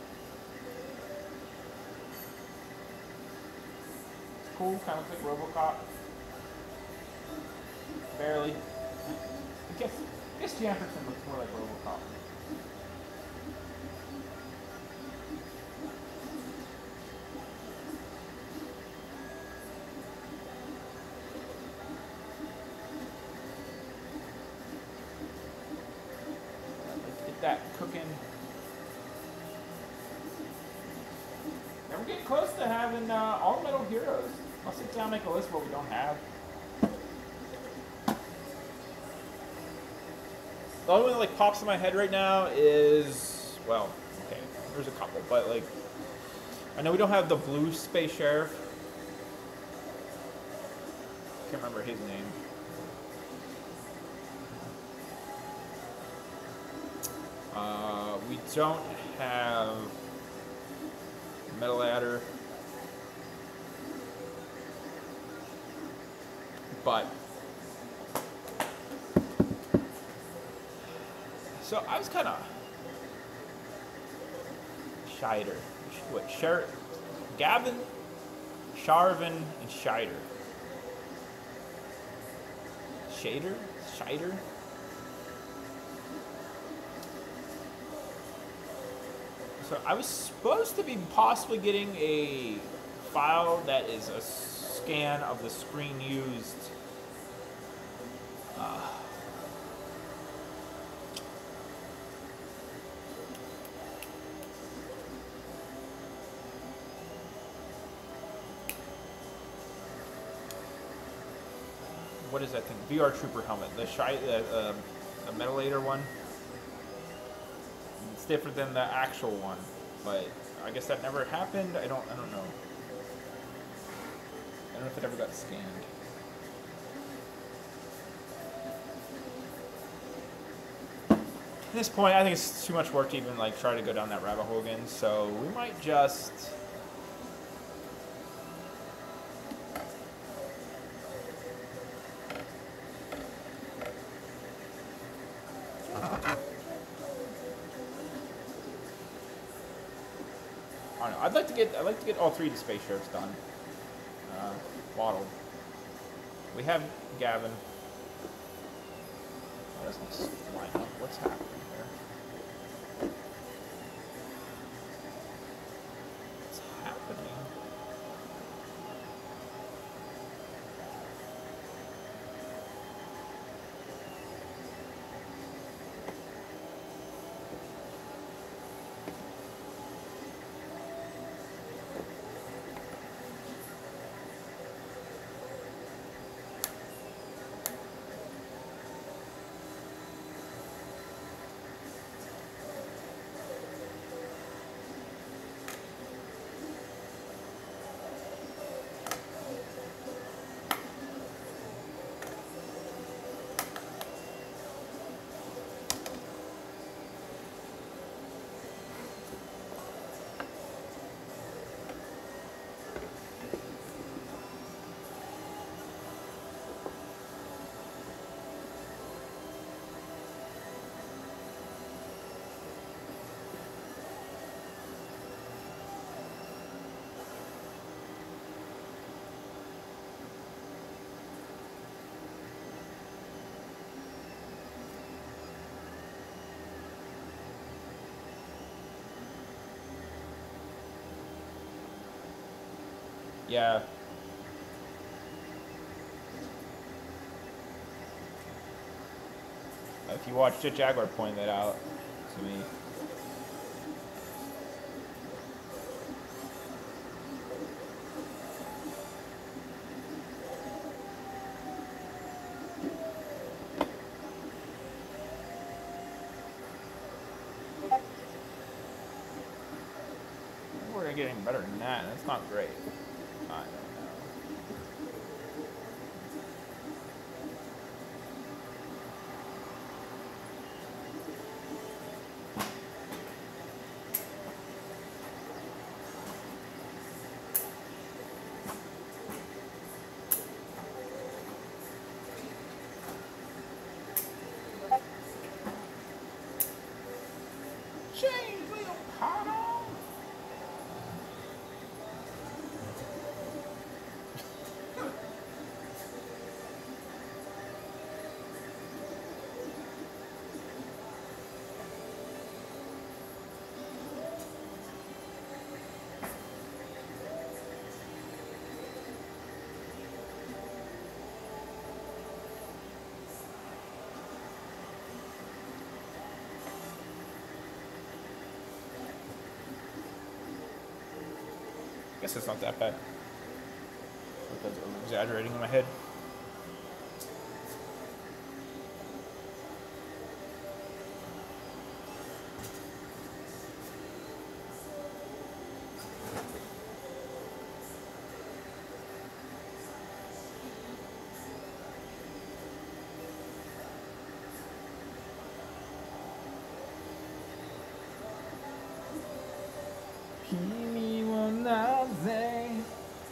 [SPEAKER 1] It's cool, kind of looks like RoboCop. Barely. I guess Jefferson looks more like RoboCop. Let's get that cooking. Now we're getting close to having all Metal Heroes. I'll sit down and make a list of what we don't have. The only one that like pops in my head right now is, well, okay, there's a couple, but like, I know we don't have the blue Space Sheriff. Can't remember his name. We don't have Metal Adder, but so I was kind of Scheider. What? Gavin, Sharvin, and Scheider. Scheider. So I was supposed to be possibly getting a file that is a scan of the screen used. What is that thing? VR Trooper helmet. The Metalator one. It's different than the actual one, but I guess that never happened. I don't know. I don't know if it ever got scanned. At this point, I think it's too much work to even like try to go down that rabbit hole again. So we might just. don't know. I'd like to get all 3 of the space shirts done. Waddle. We have Gavin. Why doesn't this line up? What's happening here? What's happening? Yeah. If you watch Jet Jaguar point that out to me. We're gonna get any better than that. That's not great. I don't know. Change wheel paddle. I guess it's not that bad. Because I'm exaggerating in my head. Kimi wa naze.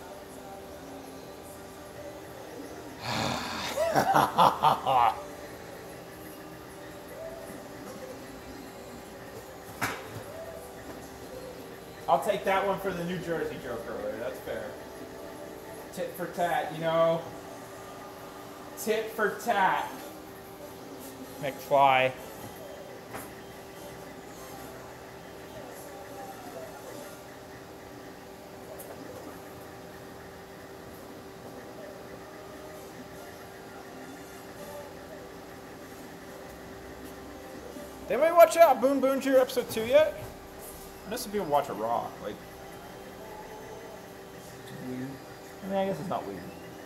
[SPEAKER 1] I'll take that one for the New Jersey joke earlier. That's fair. Tit for tat, you know. Tit for tat. McFly. Did anybody watch Boom Boom Cheer episode 2 yet? I know some people watch it raw. Like, it's weird. I mean, I guess it's not weird.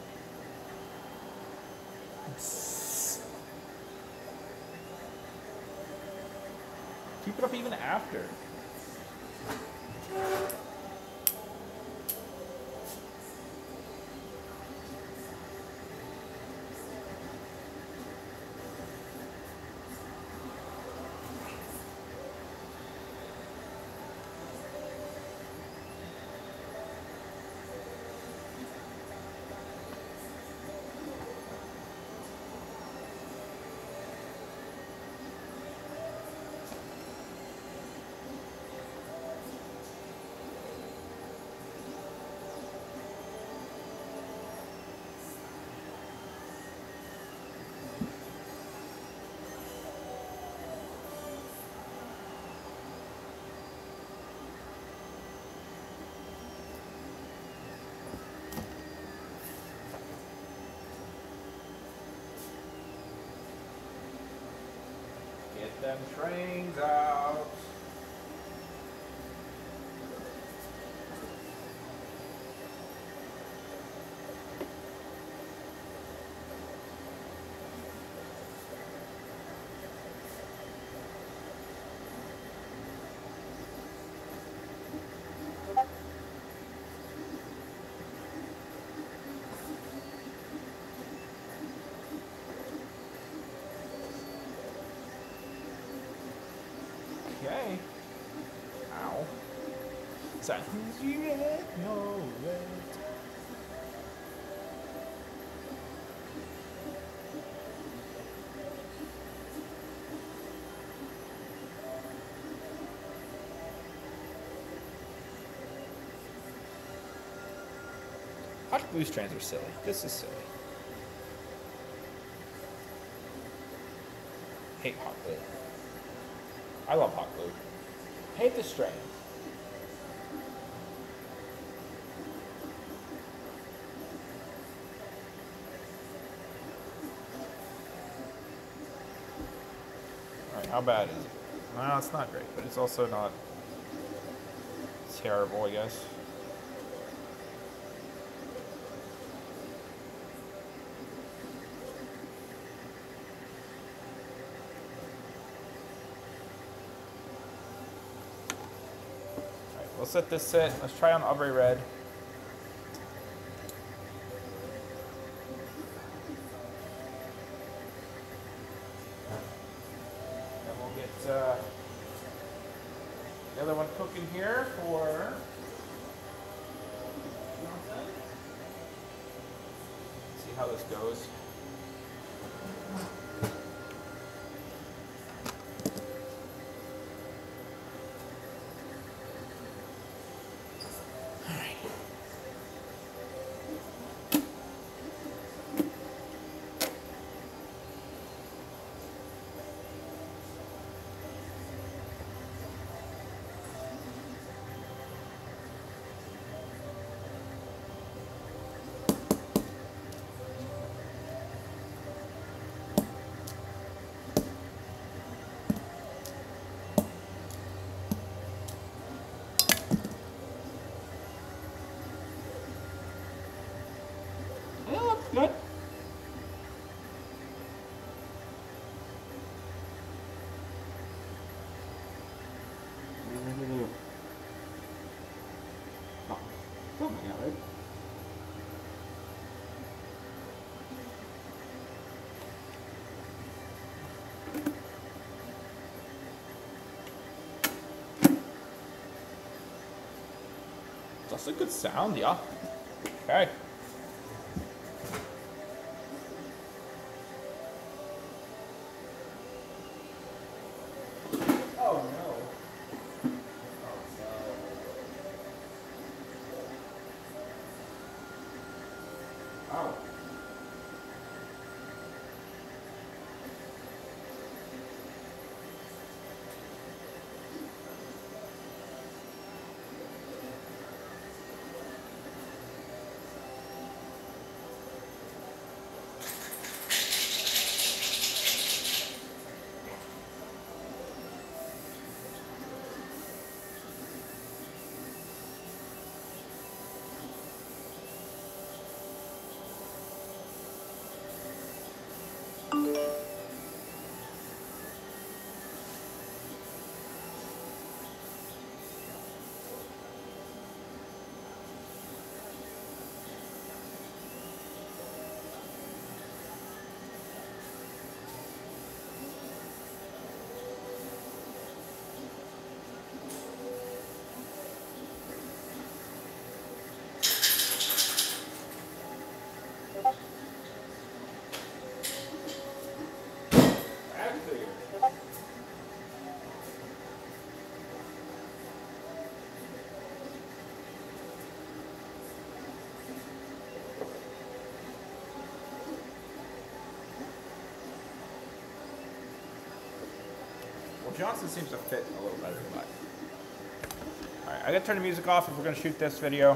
[SPEAKER 1] Keep it up even after. Get them trains out. Okay. Ow. Sounds you know it. Hot Blues trains are silly. This is silly. Hate Hot Glue. I love Hot Glue. Hate this train. Alright, how bad is it? Well, it's not great, but it's also not terrible, I guess. Let's let this sit. Let's try on Aubrey Red. And we'll get the other one cooking here for Johnson. See how this goes. Good. Oh, something out, right? That's a good sound, yeah. Okay. Johnson seems to fit a little better, but alright, I gotta turn the music off if we're gonna shoot this video.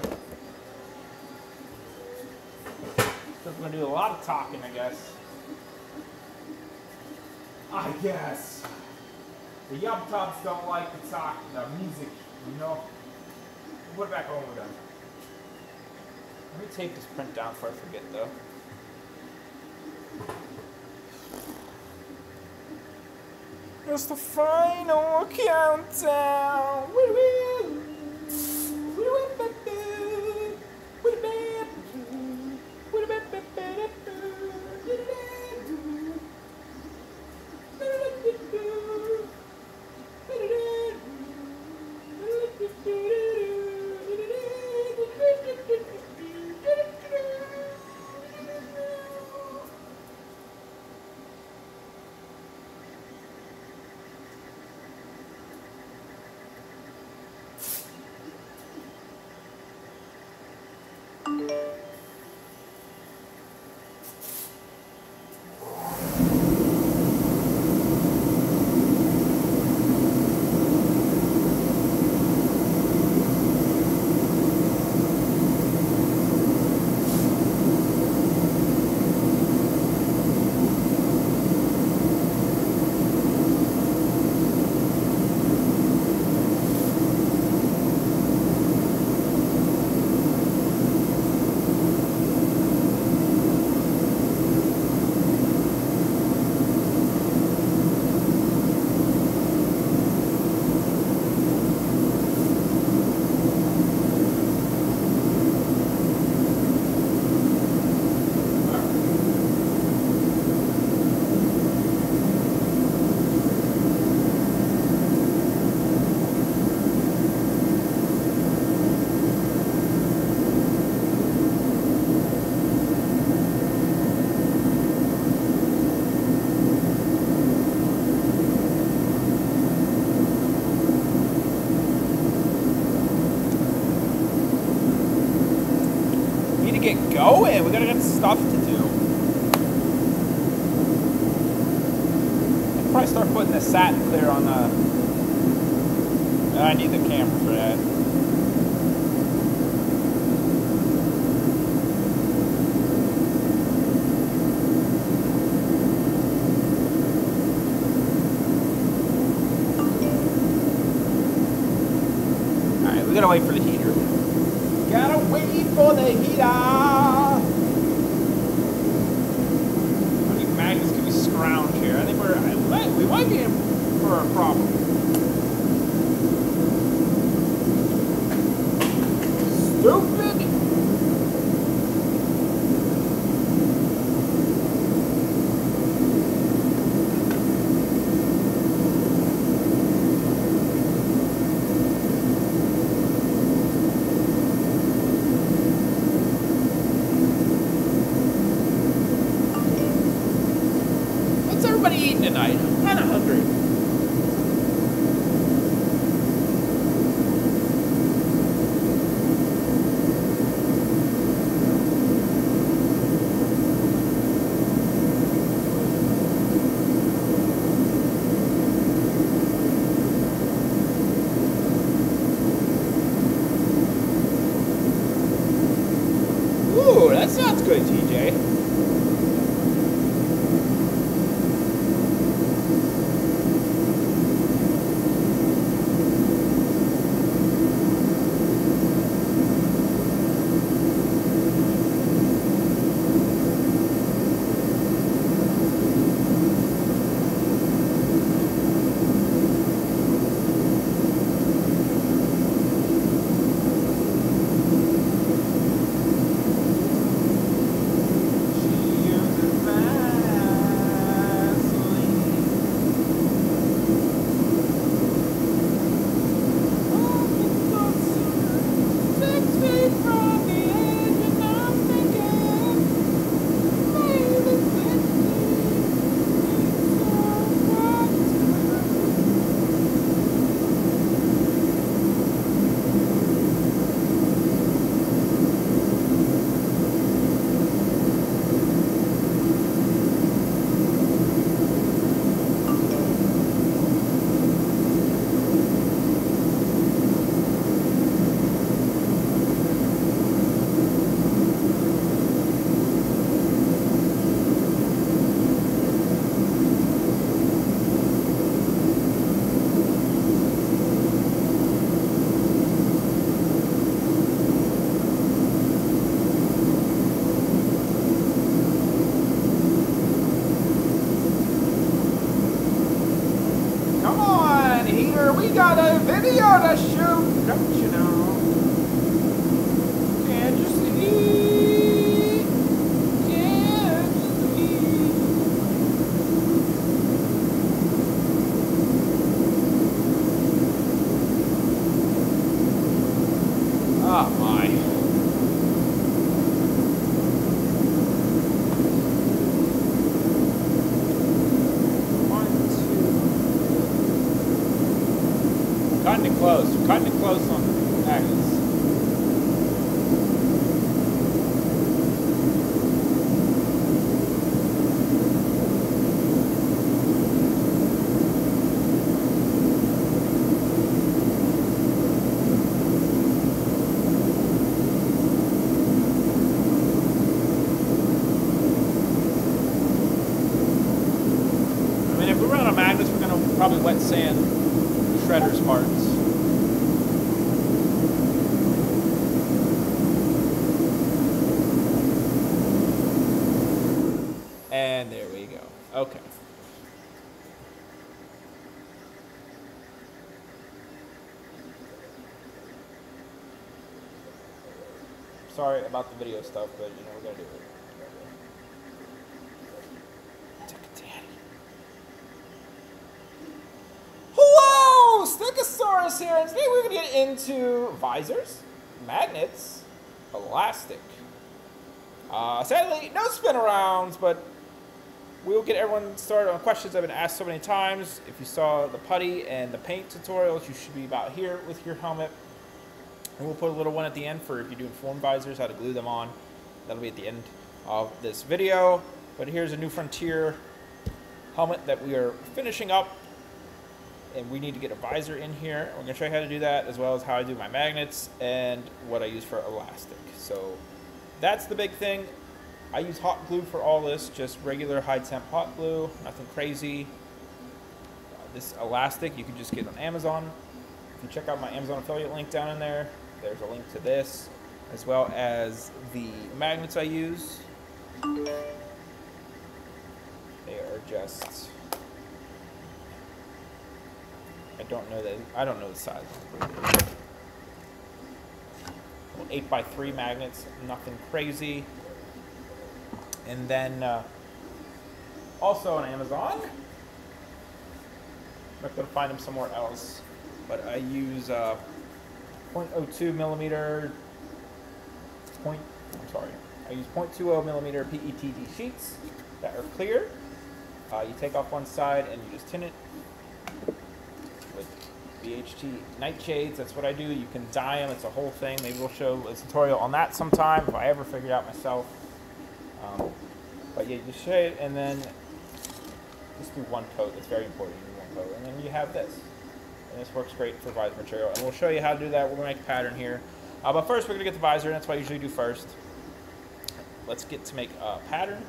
[SPEAKER 1] So we're gonna do a lot of talking, I guess. The yub tubs don't like to talk the music, you know? We'll put it back on when we're done. Let me tape this print down before I forget, though. It's the final countdown. Get going. We gotta get stuff to do. I'll probably start putting the satin clear on the. I need the camera for that. All right, we gotta wait for the heater. Gotta wait for the heater. I think Magnus can be scrounged here. I think we might be in for a problem. Stupid. Tonight. I'm kind of hungry. Ooh, that sounds good, TJ. Tiger, we got a video to shoot, don't you know? Can't you see? Can't you see? Oh my. Cutting it close. We're cutting it close on magnets. I mean, if we run out of magnets, we're going to probably wet sand shredder's parts. And there we go. Okay. Sorry about the video stuff, but you know, we're gonna do it. Hello! Stegosaurus here, and today we're gonna get into visors, magnets, elastic. Sadly, no spin arounds, but we'll get everyone started on questions I've been asked so many times. If you saw the putty and the paint tutorials, you should be about here with your helmet. And we'll put a little one at the end for if you're doing form visors, how to glue them on. That'll be at the end of this video. But here's a New Frontier helmet that we are finishing up. And we need to get a visor in here. We're going to show you how to do that, as well as how I do my magnets and what I use for elastic. So that's the big thing. I use hot glue for all this, just regular high temp hot glue, nothing crazy. This elastic you can just get on Amazon. If you check out my Amazon affiliate link down in there, there's a link to this, as well as the magnets I use. They are just, I don't know the size. 8x3 magnets, nothing crazy. And then also on Amazon, I'm not going to find them somewhere else, but I use 0.02 millimeter. I use 0.20 millimeter PETG sheets that are clear. You take off one side and you just tin it with BHT nightshades. That's what I do. You can dye them. It's a whole thing. Maybe we'll show a tutorial on that sometime if I ever figure it out myself. But yeah, you shade it and then just do one coat. It's very important. You do one coat, and then you have this. And this works great for visor material. And we'll show you how to do that. We're gonna make a pattern here. But first, we're gonna get the visor, and that's what I usually do first. Let's get to make a pattern.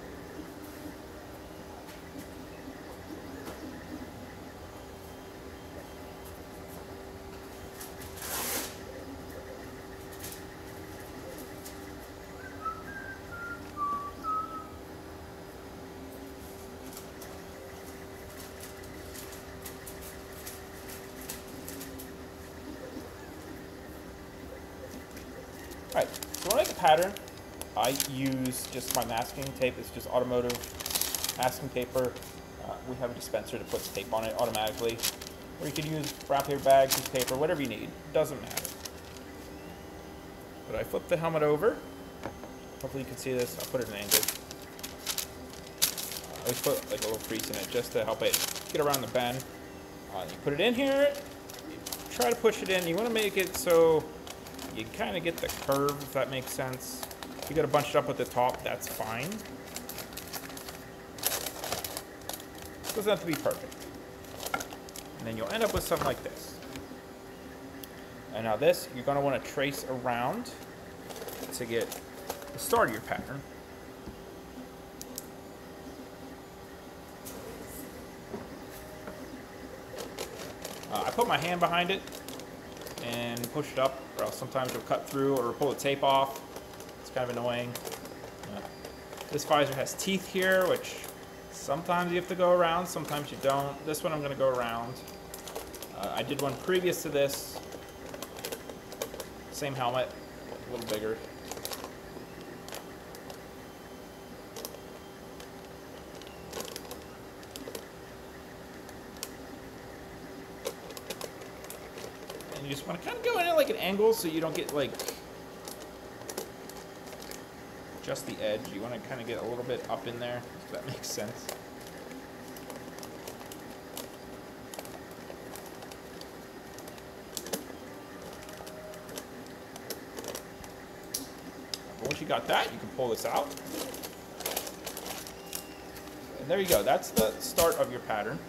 [SPEAKER 1] Alright, so when I make a pattern, I use just my masking tape. It's just automotive masking paper. We have a dispenser that puts tape on it automatically. Or you can use brown paper bag, piece of paper, whatever you need. Doesn't matter. But I flip the helmet over. Hopefully you can see this. I'll put it in an angle. I always put like a little crease in it just to help it get around the bend. You put it in here. You try to push it in. You want to make it so you kind of get the curve, if that makes sense. If you got to bunch it up at the top, that's fine. It doesn't have to be perfect. And then you'll end up with something like this. And now this, you're going to want to trace around to get the start of your pattern. I put my hand behind it and push it up, or else sometimes it'll cut through or pull the tape off. It's kind of annoying. This visor has teeth here, which sometimes you have to go around, sometimes you don't. This one I'm going to go around. I did one previous to this. Same helmet, a little bigger. And you just want to kind of go in at like an angle so you don't get like just the edge. You want to kind of get a little bit up in there, if that makes sense. Once you got that, you can pull this out. And there you go. That's the start of your pattern.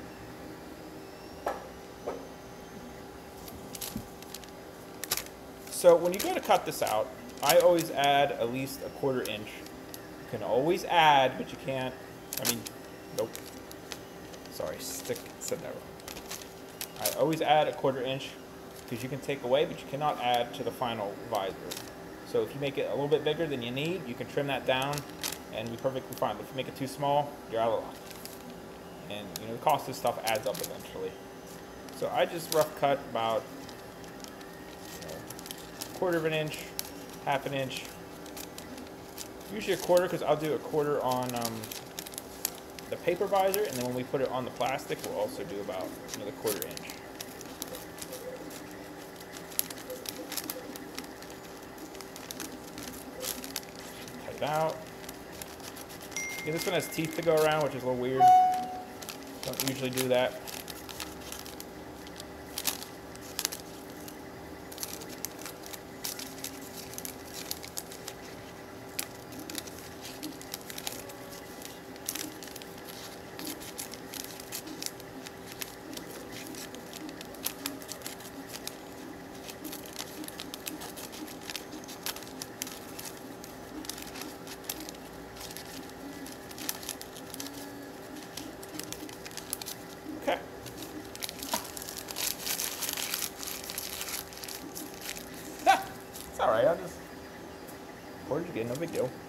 [SPEAKER 1] So when you go to cut this out, I always add at least a 1/4 inch. You can always add, but you can't. I mean, nope. Sorry, said that wrong. I always add a 1/4 inch because you can take away, but you cannot add to the final visor. So if you make it a little bit bigger than you need, you can trim that down and be perfectly fine. But if you make it too small, you're out of luck. And you know, the cost of this stuff adds up eventually. So I just rough cut about 1/4 inch, 1/2 inch. Usually a 1/4 because I'll do a 1/4 on the paper visor, and then when we put it on the plastic, we'll also do about another 1/4 inch. Out. Okay, this one has teeth to go around, which is a little weird. Don't usually do that. Alright, I'll just record it again, no big deal.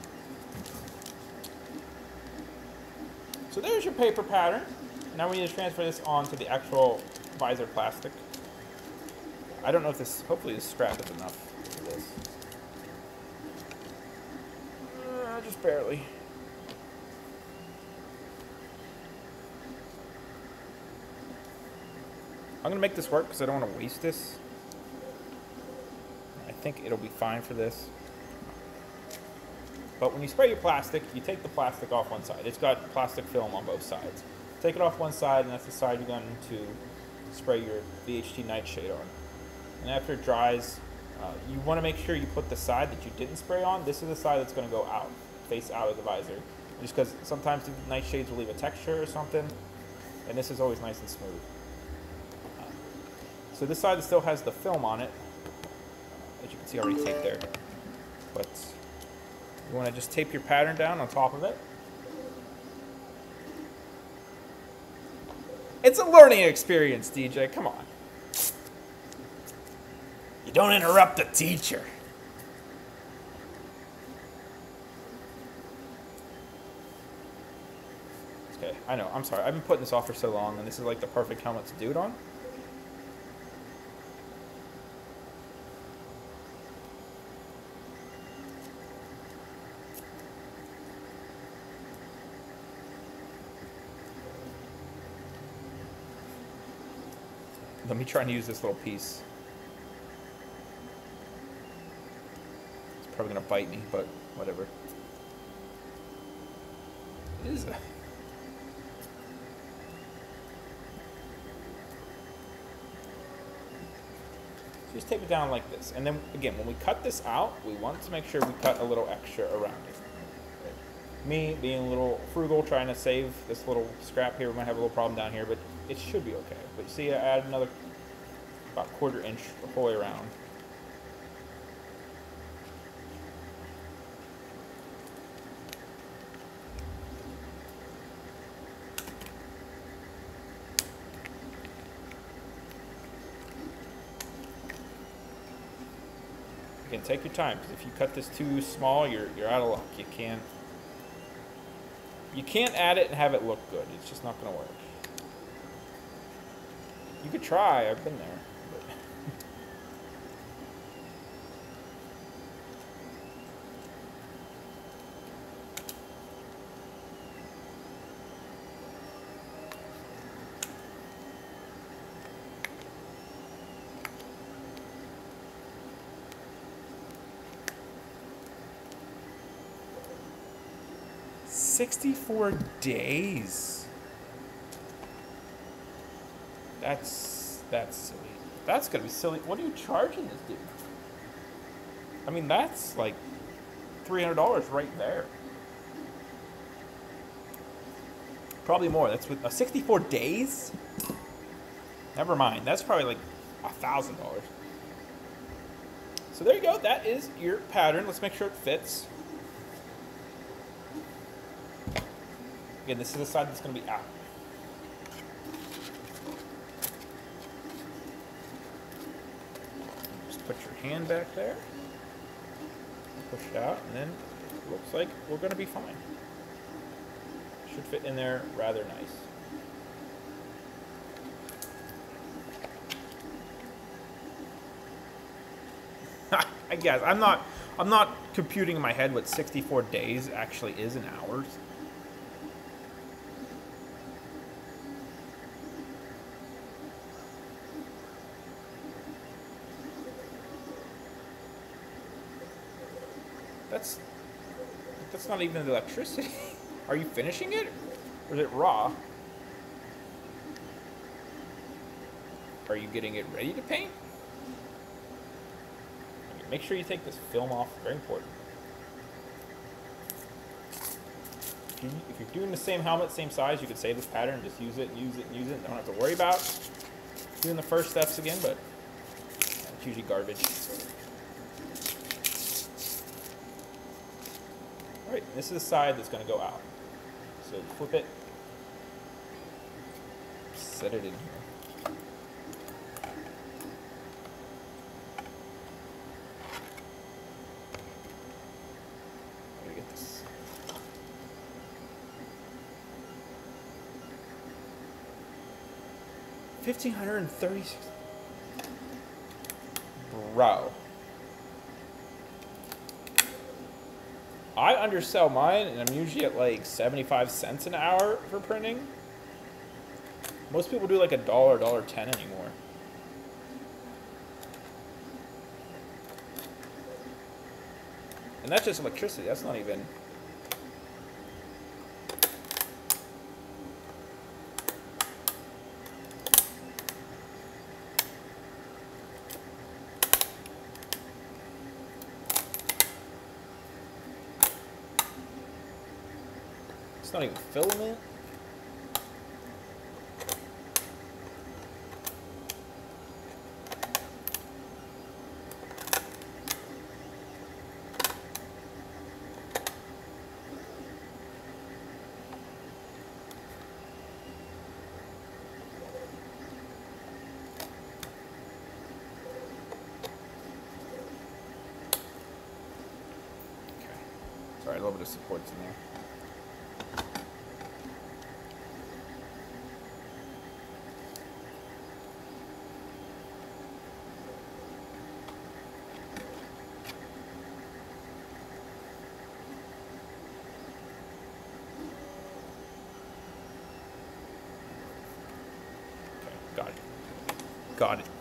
[SPEAKER 1] So there's your paper pattern. Now we need to transfer this onto the actual visor plastic. I don't know if this, hopefully this strap is enough for this. Just barely. I'm going to make this work because I don't want to waste this. I think it'll be fine for this. But when you spray your plastic, you take the plastic off one side. It's got plastic film on both sides. Take it off one side, and that's the side you're going to spray your VHT Nightshade on. And after it dries, you want to make sure you put the side that you didn't spray on. This is the side that's going to go out, face out of the visor. Just because sometimes the nightshades will leave a texture or something, and this is always nice and smooth. So this side still has the film on it, as you can see already taped there. But you want to just tape your pattern down on top of it. It's a learning experience, DJ. Come on. You don't interrupt the teacher. Okay, I know. I'm sorry. I've been putting this off for so long, and this is like the perfect helmet to do it on. Let me try and use this little piece. It's probably gonna bite me, but whatever. It is a... Just tape it down like this. And then, again, when we cut this out, we want to make sure we cut a little extra around it. Me, being a little frugal, trying to save this little scrap here, we might have a little problem down here, but it should be okay. But you see, I add another about 1/4 inch the whole way around. Again, take your time, because if you cut this too small, you're out of luck. You can't add it and have it look good. It's just not going to work. You could try. I've been there. But $64 days. That's silly. That's gonna be silly. What are you charging this dude? I mean, that's like $300 right there. Probably more. That's with 64 days. Never mind. That's probably like $1,000. So there you go. That is your pattern. Let's make sure it fits. Again, this is the side that's going to be out. Just put your hand back there. Push it out, and then it looks like we're going to be fine. Should fit in there rather nice. I guess I'm not computing in my head what 64 days actually is in hours. That's not even the electricity. Are you finishing it? Or is it raw? Are you getting it ready to paint? Make sure you take this film off. Very important. If you're doing the same helmet, same size, you could save this pattern and just use it, use it, use it. Don't have to worry about doing the first steps again, but it's usually garbage. All right, this is the side that's going to go out. So flip it, set it in here. Let me get this. $1,536. Bro. I undersell mine, and I'm usually at like 75 cents an hour for printing. Most people do like $1, $1.10 anymore. And that's just electricity. That's not even... It's not even filament. Okay. Sorry, a little bit of supports in there. Got it. Got it.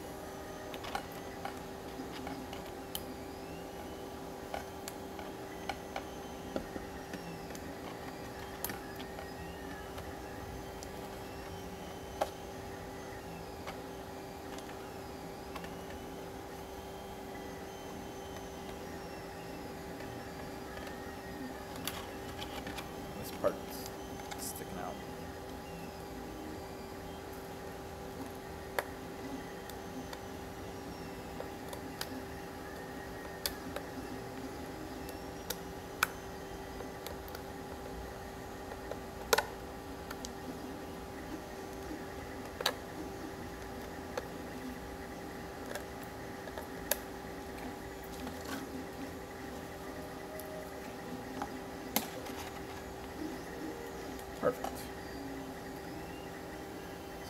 [SPEAKER 1] This part's sticking out.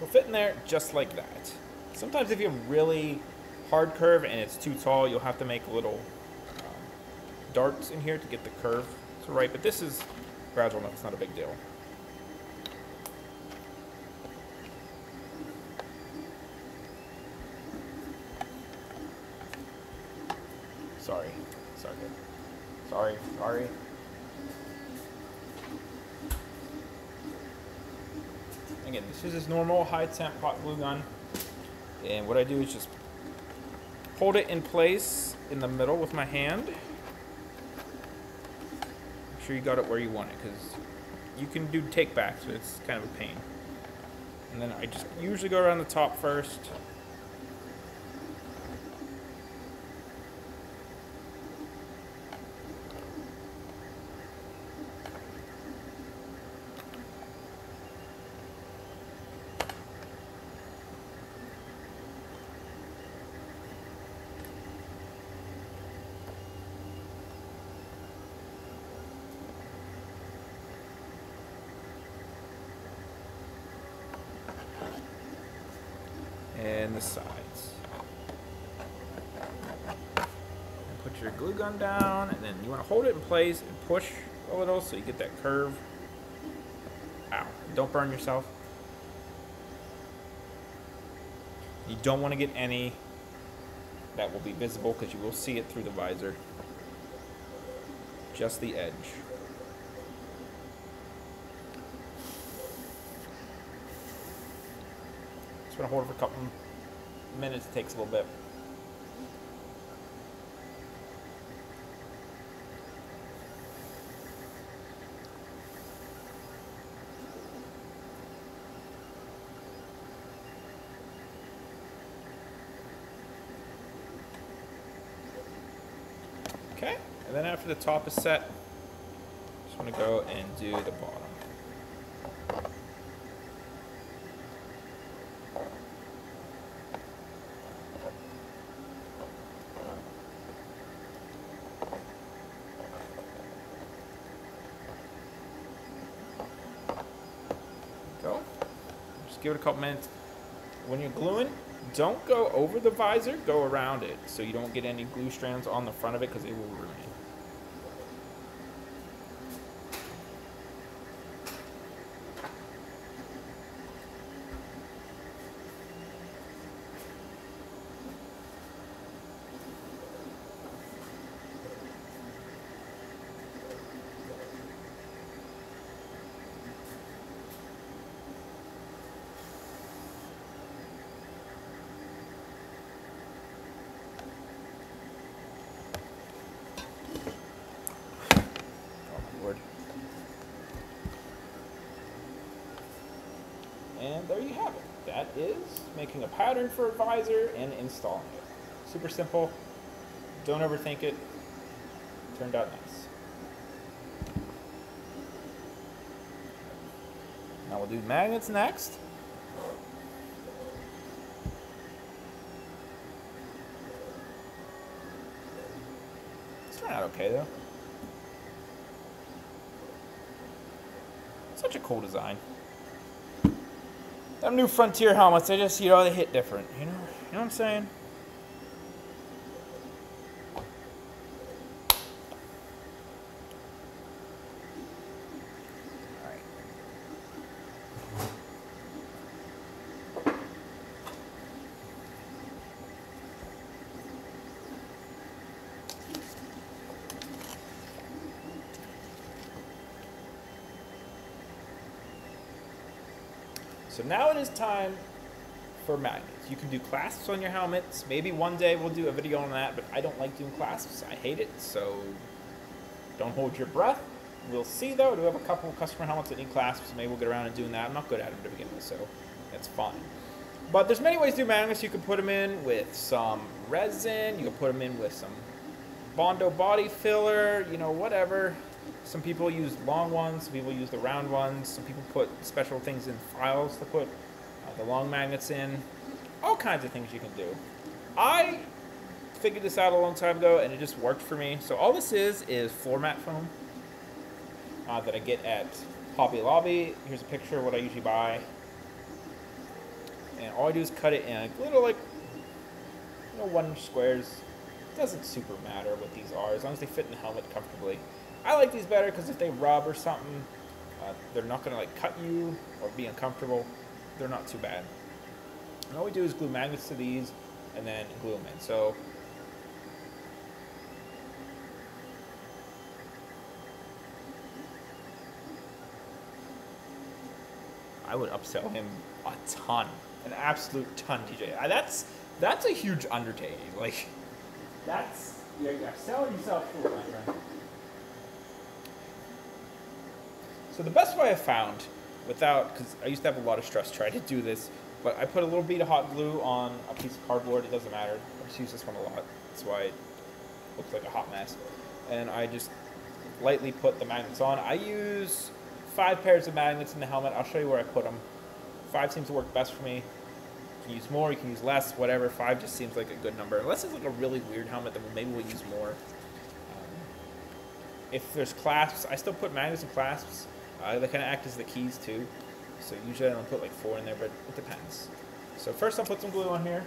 [SPEAKER 1] fit in there just like that. Sometimes if you have really hard curve and it's too tall, you'll have to make little darts in here to get the curve to right, but this is gradual enough, it's not a big deal. Sorry. Again, this is just normal high temp hot glue gun. And what I do is just hold it in place in the middle with my hand. Make sure you got it where you want it, because you can do take backs, but it's kind of a pain. And then I just usually go around the top first. And the sides. And put your glue gun down, and then you want to hold it in place and push a little so you get that curve. Ow. Don't burn yourself. You don't want to get any that will be visible because you will see it through the visor. Just the edge. Gonna hold it for a couple minutes. It takes a little bit. Okay, and then after the top is set, just want to go and do the bottom. Give it a couple minutes. When you're gluing, don't go over the visor, go around it so you don't get any glue strands on the front of it because it will ruin it. And there you have it. That is making a pattern for a visor and installing it. Super simple. Don't overthink it. Turned out nice. Now we'll do magnets next. It's turned out okay though. Such a cool design. Them new Frontier helmets, they just, you know, they hit different. You know what I'm saying? Alright. So now it is time for magnets. You can do clasps on your helmets. Maybe one day we'll do a video on that, but I don't like doing clasps. I hate it, so don't hold your breath. We'll see though. We do have a couple of customer helmets that need clasps. Maybe we'll get around and doing that. I'm not good at them to begin with, so that's fine. But there's many ways to do magnets. You can put them in with some resin. You can put them in with some Bondo body filler, you know, whatever. Some people use long ones, some people use the round ones, some people put special things in files to put the long magnets in. All kinds of things you can do. I figured this out a long time ago and it just worked for me. So all this is floor mat foam that I get at Hobby Lobby. Here's a picture of what I usually buy. and all I do is cut it in like little, like, 1-inch squares. It doesn't super matter what these are, as long as they fit in the helmet comfortably. I like these better because if they rub or something, they're not going to like cut you or be uncomfortable. They're not too bad. And all we do is glue magnets to these and then glue them in. So I would upsell him a ton, an absolute ton, TJ. That's a huge undertaking. Like, that's, you're selling yourself short, my friend. So the best way I found, without, because I used to have a lot of stress trying to do this, but I put a little bead of hot glue on a piece of cardboard. It doesn't matter. I just use this one a lot. That's why it looks like a hot mess. And I just lightly put the magnets on. I use 5 pairs of magnets in the helmet. I'll show you where I put them. 5 seems to work best for me. You can use more, you can use less, whatever. 5 just seems like a good number. Unless it's like a really weird helmet, then maybe we'll use more. If there's clasps, I still put magnets and clasps. They kind of act as the keys too. So usually I don't put like 4 in there, but it depends. So first I'll put some glue on here.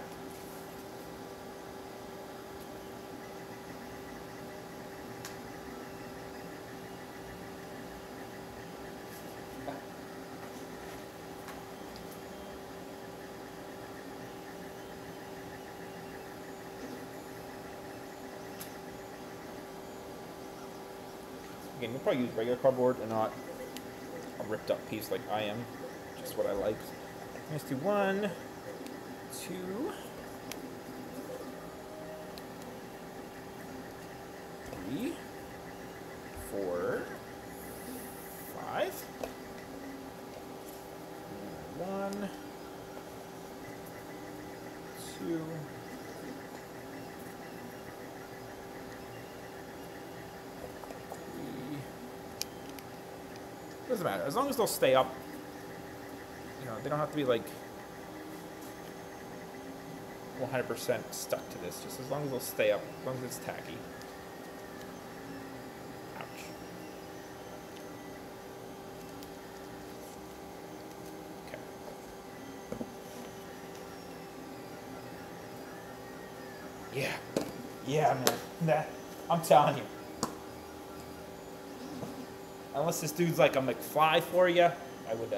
[SPEAKER 1] Again, you'll probably use regular cardboard and not a ripped up piece like I am. Just what I like. Let's do 1, 2, 3, 4, 5. 1, 2. Doesn't matter, as long as they'll stay up. You know, they don't have to be like 100% stuck to this, just as long as they'll stay up, as long as it's tacky. Ouch. Okay. Yeah, man. I'm telling you. Unless this dude's like a McFly for you, I would,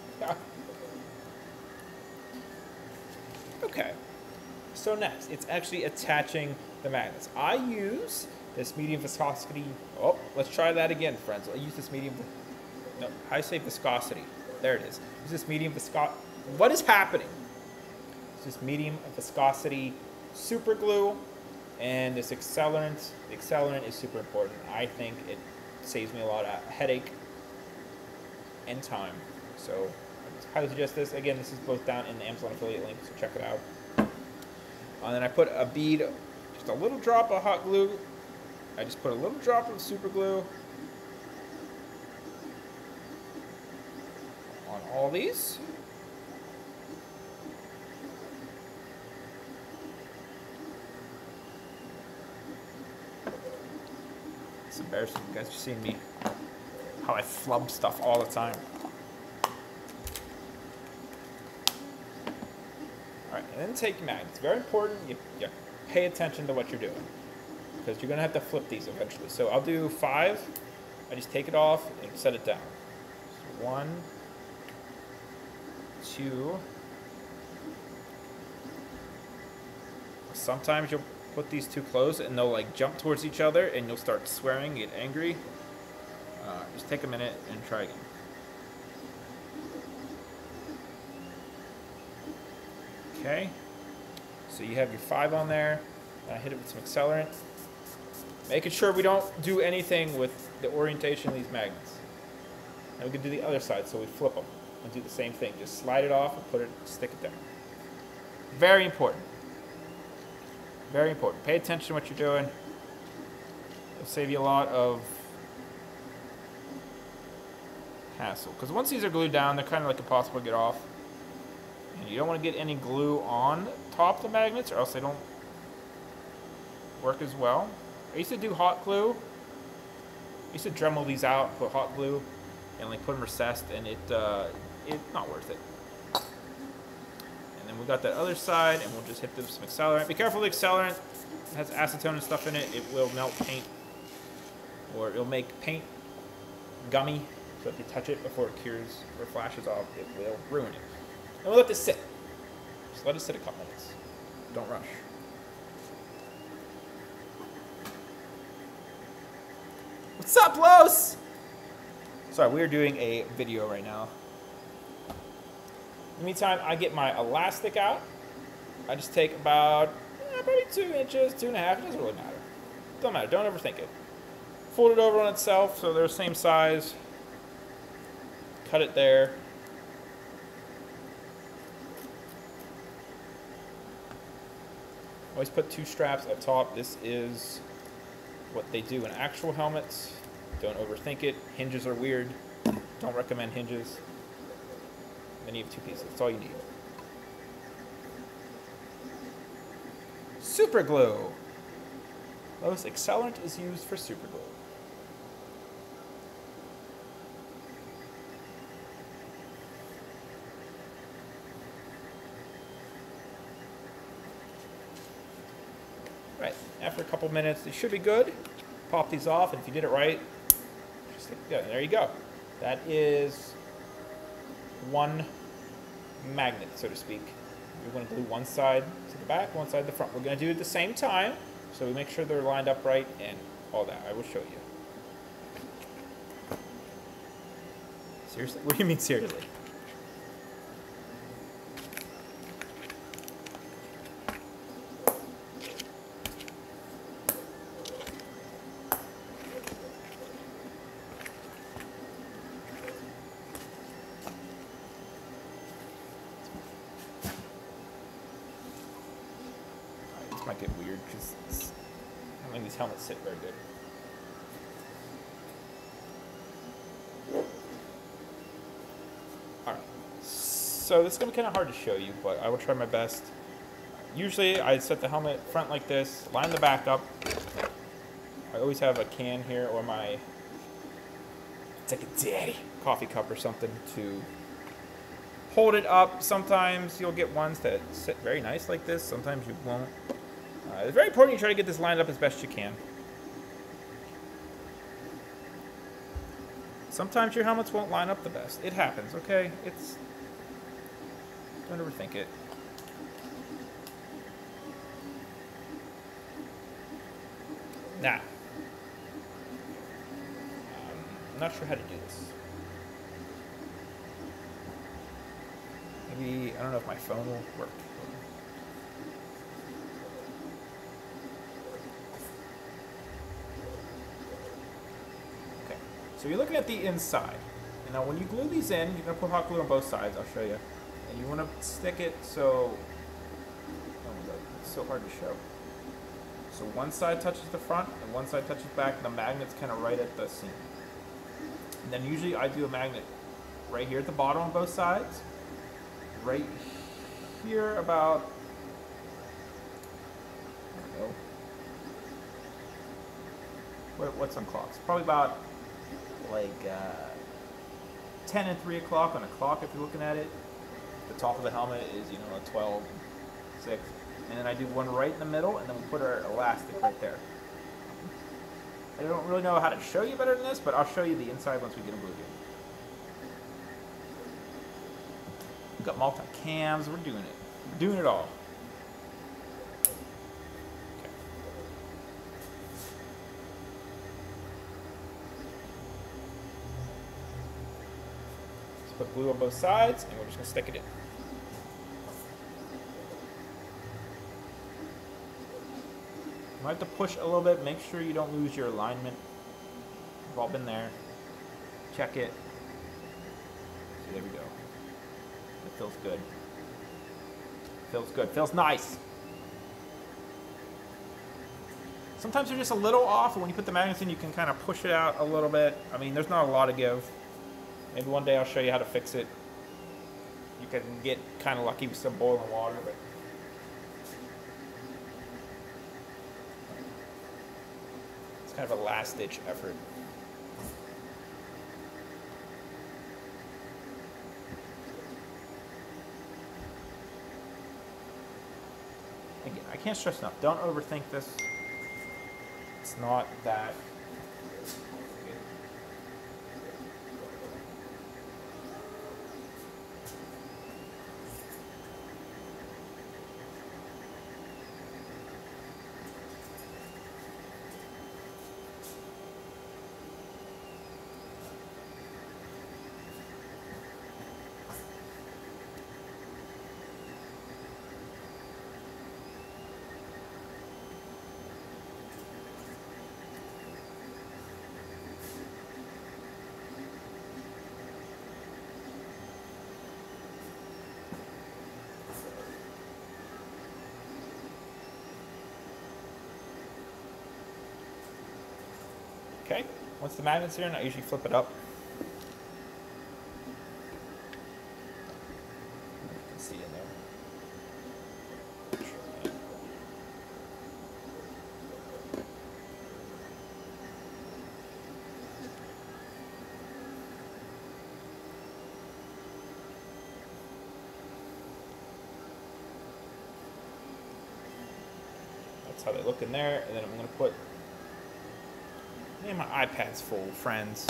[SPEAKER 1] Okay. So next, it's actually attaching the magnets. I use this medium viscosity. Oh, let's try that again, friends. I'll use this medium, no, how do I say viscosity? There it is. Use this medium viscosity. What is happening? It's this medium viscosity super glue and this accelerant. The accelerant is super important. I think it saves me a lot of headache and time. So I highly suggest this. Again, this is both down in the Amazon affiliate link, so check it out. And then I put a bead, just a little drop of hot glue. I just put a little drop of super glue on all these. It's embarrassing. You guys are seeing me, how I flub stuff all the time. Alright, and then take magnets. Very important, you pay attention to what you're doing, because you're going to have to flip these eventually. So I'll do 5. I just take it off and set it down. So 1, 2. Sometimes you'll put these too close and they'll like jump towards each other and you'll start swearing, get angry. Just take a minute and try again. Okay, so you have your 5 on there. I hit it with some accelerant. Making sure we don't do anything with the orientation of these magnets. And we can do the other side, so we flip them and do the same thing. Just slide it off and put it, stick it down. Very important. Very important. Pay attention to what you're doing. It'll save you a lot of hassle. Because once these are glued down, they're kind of like impossible to get off. And you don't want to get any glue on top of the magnets, or else they don't work as well. I used to do hot glue. I used to Dremel these out, put hot glue, and like put them recessed, and it's not worth it. And then and we got that other side, and we'll just hit them with some accelerant. Be careful of the accelerant. It has acetone and stuff in it. It will melt paint, or it'll make paint gummy. So if you touch it before it cures or flashes off, it will ruin it. And we'll let this sit. Just let it sit a couple minutes. Don't rush. What's up, Los? Sorry, we are doing a video right now. In the meantime, I get my elastic out. I just take about probably 2 inches, 2.5. It doesn't really matter. Don't matter. Don't overthink it. Fold it over on itself so they're the same size. Cut it there. Always put 2 straps up top. This is what they do in actual helmets. Don't overthink it. Hinges are weird. Don't recommend hinges. Then you have 2 pieces. That's all you need. Super glue. Most accelerant is used for super glue. Right. After a couple minutes, they should be good. Pop these off, and if you did it right, just there you go. That is 1 magnet, so to speak. You're going to glue one side to the back, one side to the front. We're going to do it at the same time, so we make sure they're lined up right and all that. I will show you. Seriously? What do you mean seriously? Might get weird because I don't think these helmets sit very good. Alright, so this is going to be kind of hard to show you, but I will try my best. Usually I set the helmet front like this, line the back up. I always have a can here or my, it's like a daddy coffee cup or something to hold it up. Sometimes you'll get ones that sit very nice like this, sometimes you won't. It's very important you try to get this lined up as best you can. Sometimes your helmets won't line up the best. It happens, okay? Don't overthink it. Now, I'm not sure how to do this. Maybe, I don't know if my phone will work. So you're looking at the inside. And now when you glue these in, you're going to put hot glue on both sides. I'll show you. And you want to stick it so... Oh my god, it's so hard to show. So one side touches the front and one side touches back. And the magnet's kind of right at the seam. And then usually I do a magnet right here at the bottom on both sides. Right here about... I don't know. What's on clocks? Probably about... like 10 and 3 o'clock on a clock if you're looking at it. The top of the helmet is, you know, a 12, 6. And then I do one right in the middle, and then we put our elastic right there. I don't really know how to show you better than this, but I'll show you the inside once we get them glued in. We've got multi-cams, we're doing it. We're doing it all. Put glue on both sides, and we're just going to stick it in. You might have to push a little bit. Make sure you don't lose your alignment. We've all been there. Check it. See, there we go. It feels good. Feels good. Feels nice. Sometimes you're just a little off, and when you put the magnets in, you can kind of push it out a little bit. I mean, there's not a lot of give. Maybe one day I'll show you how to fix it. You can get kind of lucky with some boiling water, but it's kind of a last-ditch effort. Again, I can't stress enough. Don't overthink this. It's not that. Okay, once the magnet's in, I usually flip it up. You can see in there. That's how they look in there, and then I'm going to put. Man, my iPad's full, friends.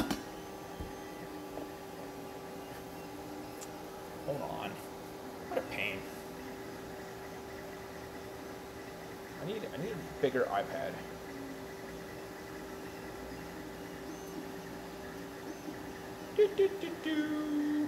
[SPEAKER 1] Hold on. What a pain. I need a bigger iPad. Do, do, do, do.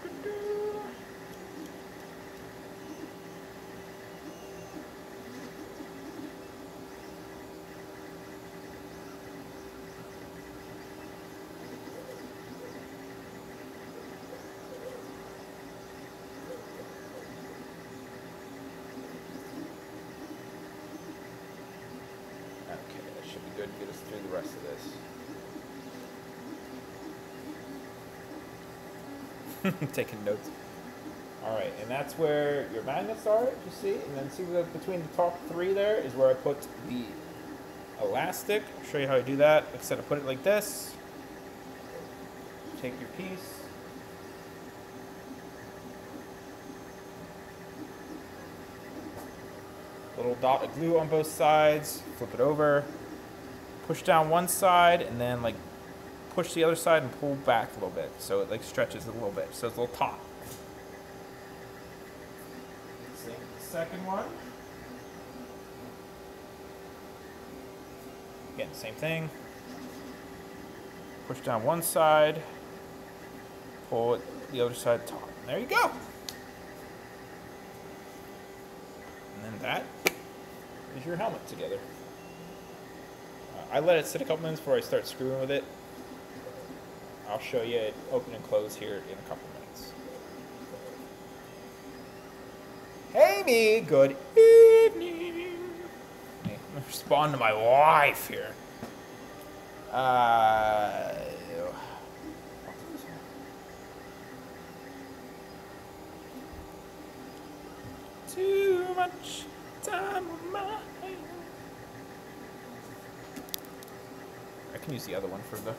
[SPEAKER 1] Good to get us through the rest of this. Taking notes. Alright, and that's where your magnets are, you see? And then see that between the top three there is where I put the elastic. I'll show you how I do that. Like I said, I put it like this. Take your piece. Little dot of glue on both sides. Flip it over. Push down one side and then like push the other side and pull back a little bit so it like stretches a little bit so it's a little taut. Second one. Again, same thing. Push down one side, pull it the other side taut. There you go. And then that is your helmet together. I let it sit a couple minutes before I start screwing with it. I'll show you it open and close here in a couple minutes. Hey me, good evening. Hey, I'm gonna respond to my wife here. Too much time on my hands. I can use the other one for the.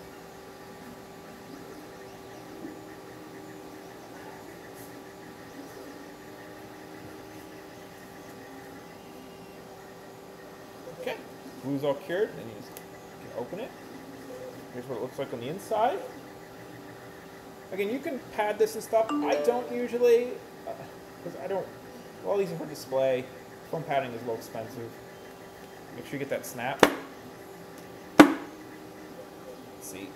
[SPEAKER 1] Okay, glue's all cured. Then you just can open it. Here's what it looks like on the inside. Again, you can pad this and stuff. I don't usually, because I don't. All these are for display. Foam padding is a little expensive. Make sure you get that snap. See,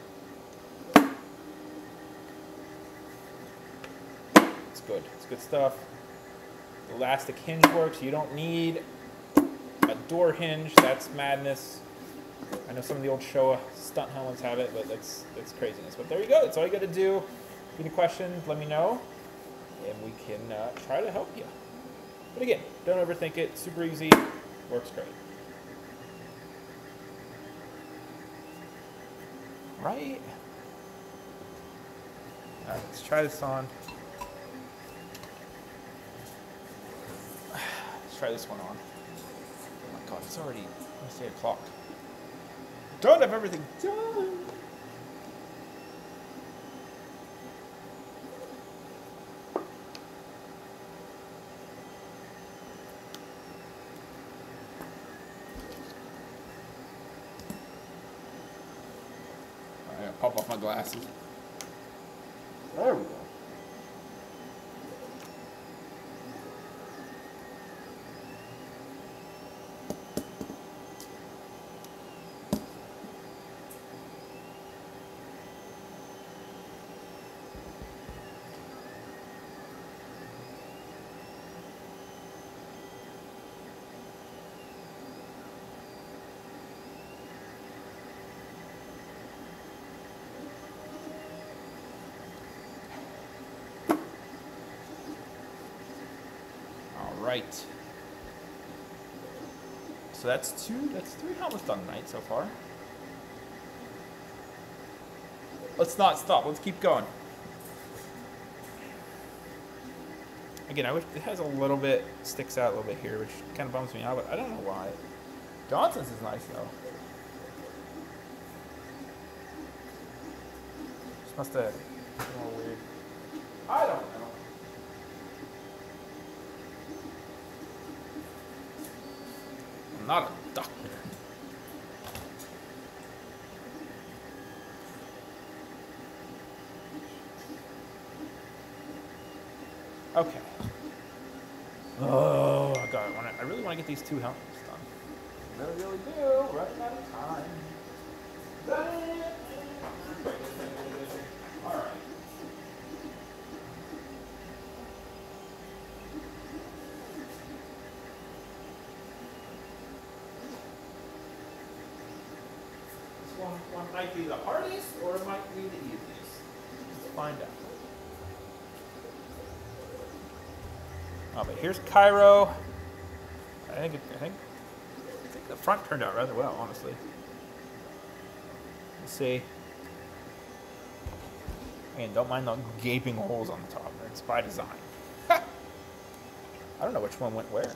[SPEAKER 1] it's good. It's good stuff. The elastic hinge works. You don't need a door hinge. That's madness. I know some of the old Showa stunt helmets have it, but that's craziness. But there you go. That's all you got to do. If you have any questions, let me know, and we can try to help you. But again, don't overthink it. Super easy. Works great. Right? Alright, let's try this on. Let's try this one on. Oh my god, it's already, let's say, o'clock. Don't have everything done!
[SPEAKER 2] pop off my glasses.
[SPEAKER 1] There we go. Right. So that's 3 helmets done tonight so far. Let's not stop. Let's keep going. Again, I wish it has a little bit, sticks out a little bit here, which kind of bums me out, but I don't know why. Johnson's is nice though. Just must have been a little weird. I don't know. I'm not a doctor. Okay. Oh, God, I really want to get these 2 helmets done. I really do. Running out of time. All right. One might be the hardest, or it might be the easiest. Let's find out. Oh, but here's Cairo. I think the front turned out rather well, honestly. Let's see. And don't mind the gaping holes on the top. It's by design. I don't know which one went where.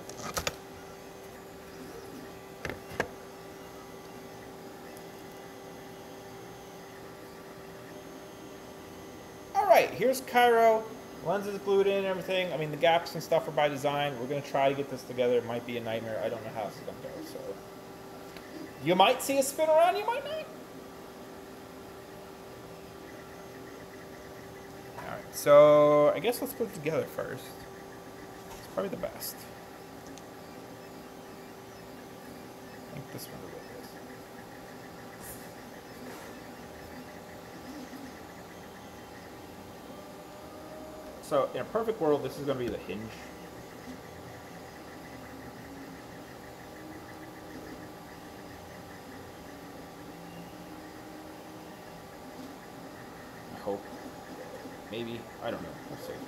[SPEAKER 1] Alright, here's Cairo. Lens is glued in and everything. I mean, the gaps and stuff are by design. We're going to try to get this together. It might be a nightmare. I don't know how this is going to go. So, you might see a spin around, you might not. Alright, so I guess let's put it together first. It's probably the best. I think this one will look this. So, in a perfect world, this is going to be the hinge. I hope. Maybe. I don't know. We'll see.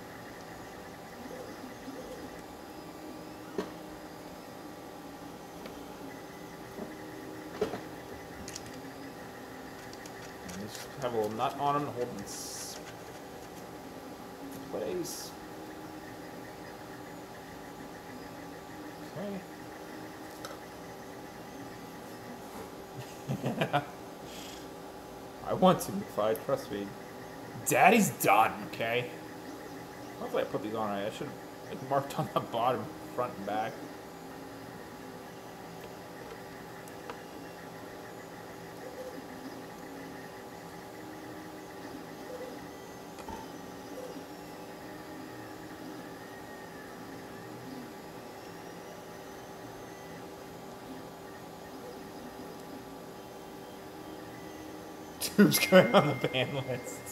[SPEAKER 1] And just have a little nut on them to hold them in place. Okay. I want to, Clyde, trust me. Daddy's done, okay? Hopefully I put these on right. I should have marked on the bottom, front and back. Who's going on the ban list?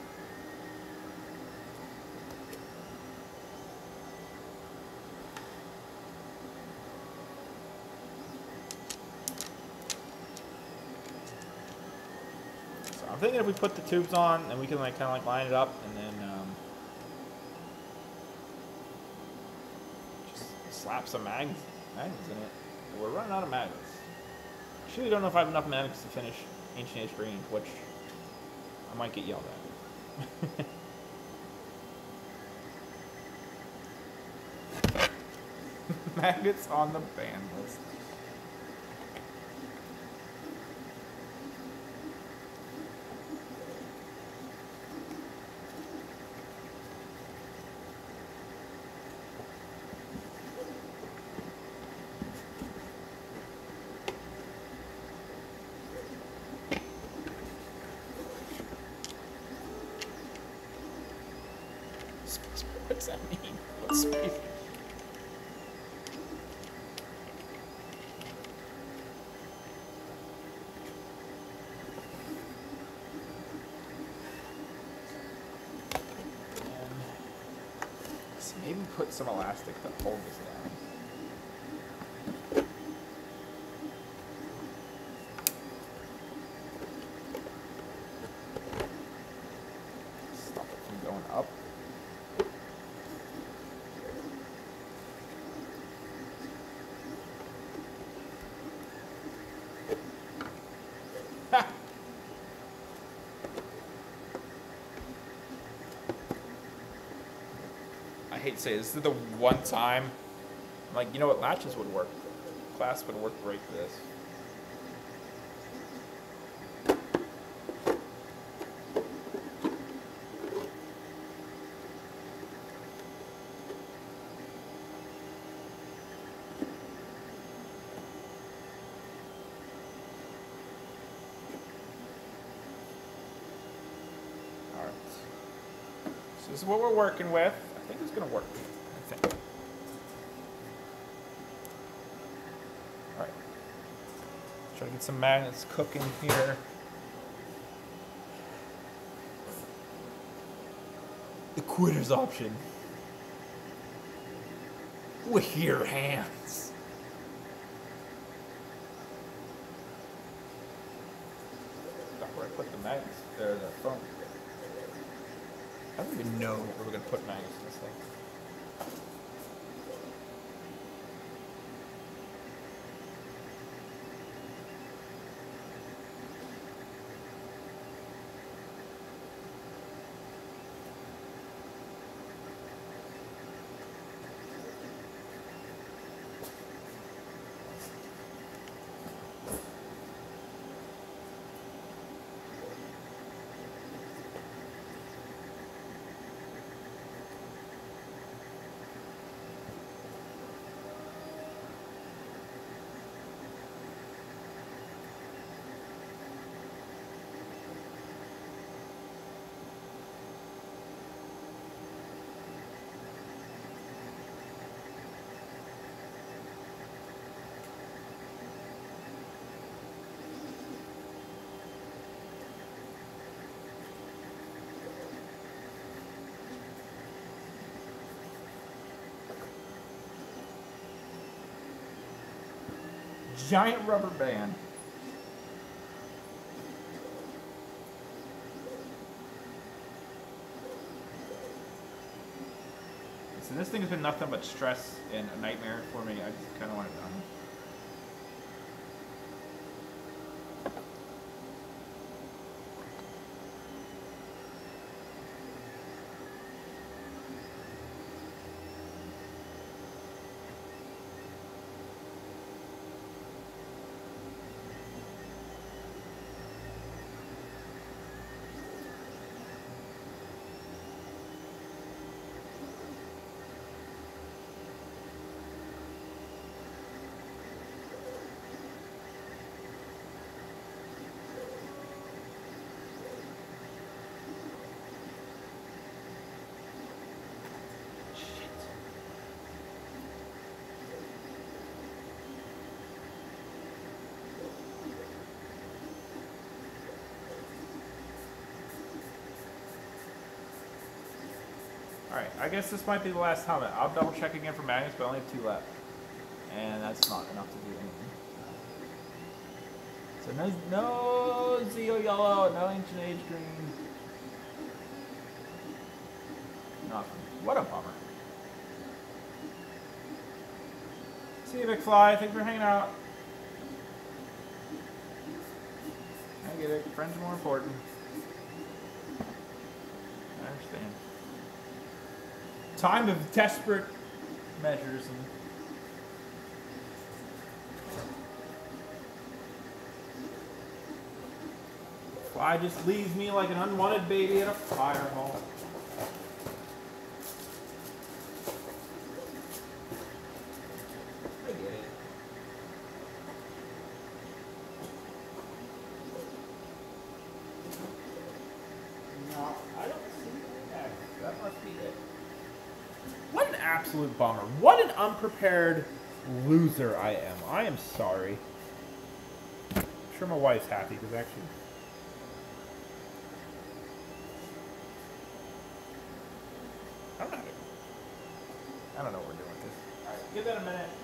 [SPEAKER 1] So I'm thinking if we put the tubes on, then we can like kind of like line it up, and then just slap some magnets in it. We're running out of magnets. Actually, don't know if I have enough magnets to finish Ancient Age Green, which I might get yelled at. Magnets on the ban list. What's that mean? What's spacing? So maybe put some elastic to hold this down. Stop it from going up. I hate to say it, this is the one time, like, you know what, latches would work. Clasp would work great for this. Alright. So this is what we're working with. I think it's going to work. I think. Alright. Try to get some magnets cooking here. The quitter's option. With your hands. Not where I put the magnets. There, the phone. I don't even know where we're going to put magnets in this thing. Giant rubber band. So this thing has been nothing but stress and a nightmare for me. I just kind of want it done. Alright, I guess this might be the last helmet. I'll double check again for magnets, but I only have 2 left. And that's not enough to do anything. So no Zeo Yellow, no Ancient Age Green. Nothing. What a bummer. See you, McFly. Thanks for hanging out. I get it. Friends are more important. I understand. Time of desperate measures. And Fly just leaves me like an unwanted baby at a fire hall. I get it. No, I don't see that. That must be it. absolute bummer. What an unprepared loser I am. I am sorry. I'm sure my wife's happy because actually... I don't know what we're doing with this. All right, give that a minute.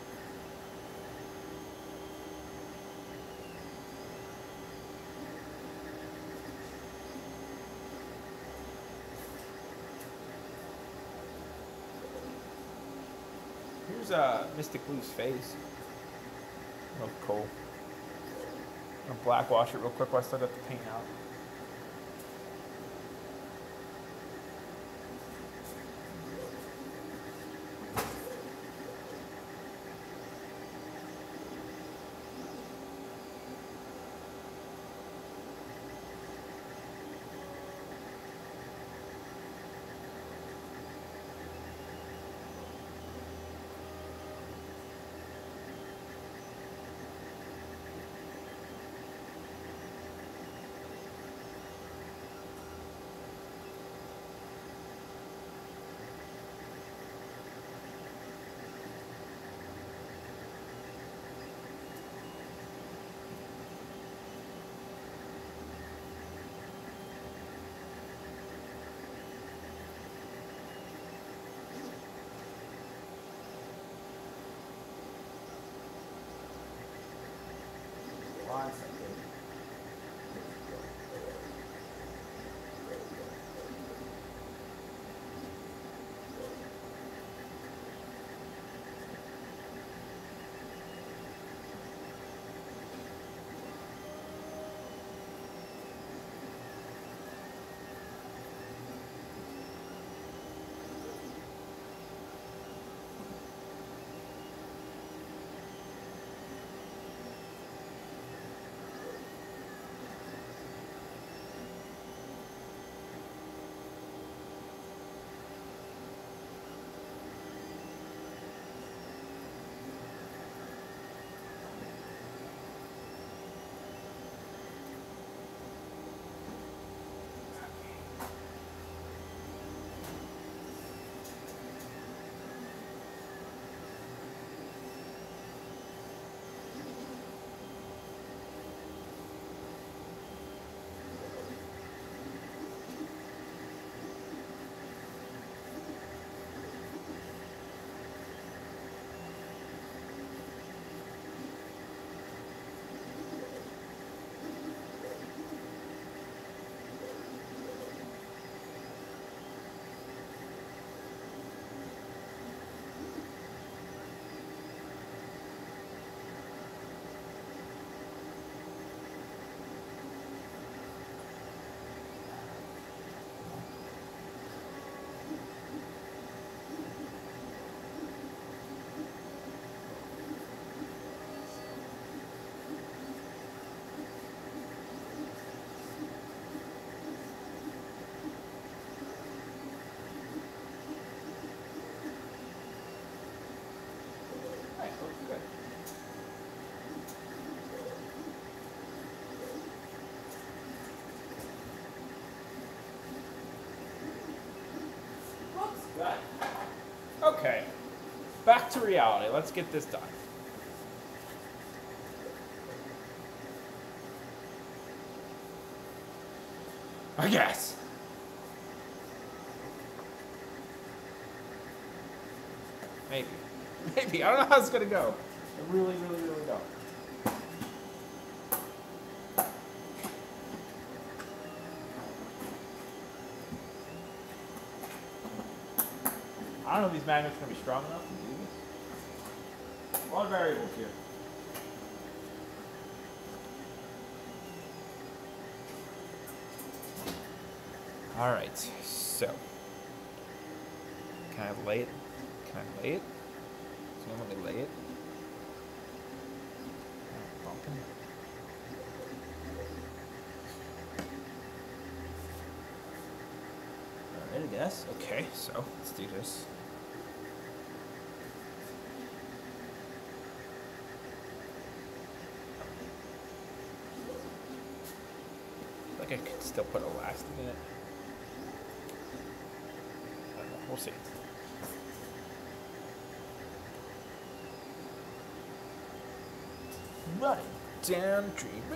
[SPEAKER 1] Here's Mystic Blue's face. Oh, cool. I'll black wash it real quick while I still got the paint out. Okay, back to reality. Let's get this done. I guess. Maybe. Maybe. I don't know how it's going to go. I really don't. I don't know if these magnets are going to be strong enough to do this. A lot of variables here. All right, so can I lay it? Can I lay it? So let me lay it. Bumping. All right, I guess. Okay, so let's do this. I think I could still put elastic in it. I don't know, we'll see. running down the tree.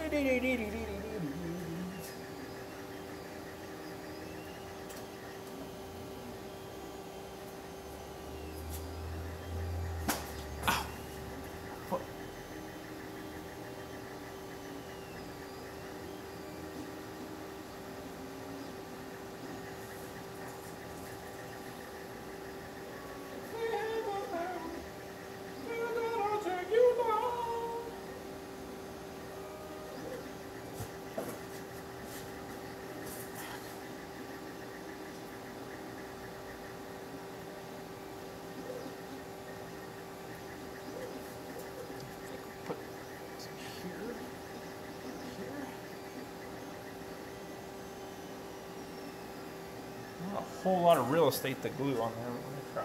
[SPEAKER 1] A whole lot of real estate to glue on there. Let me try.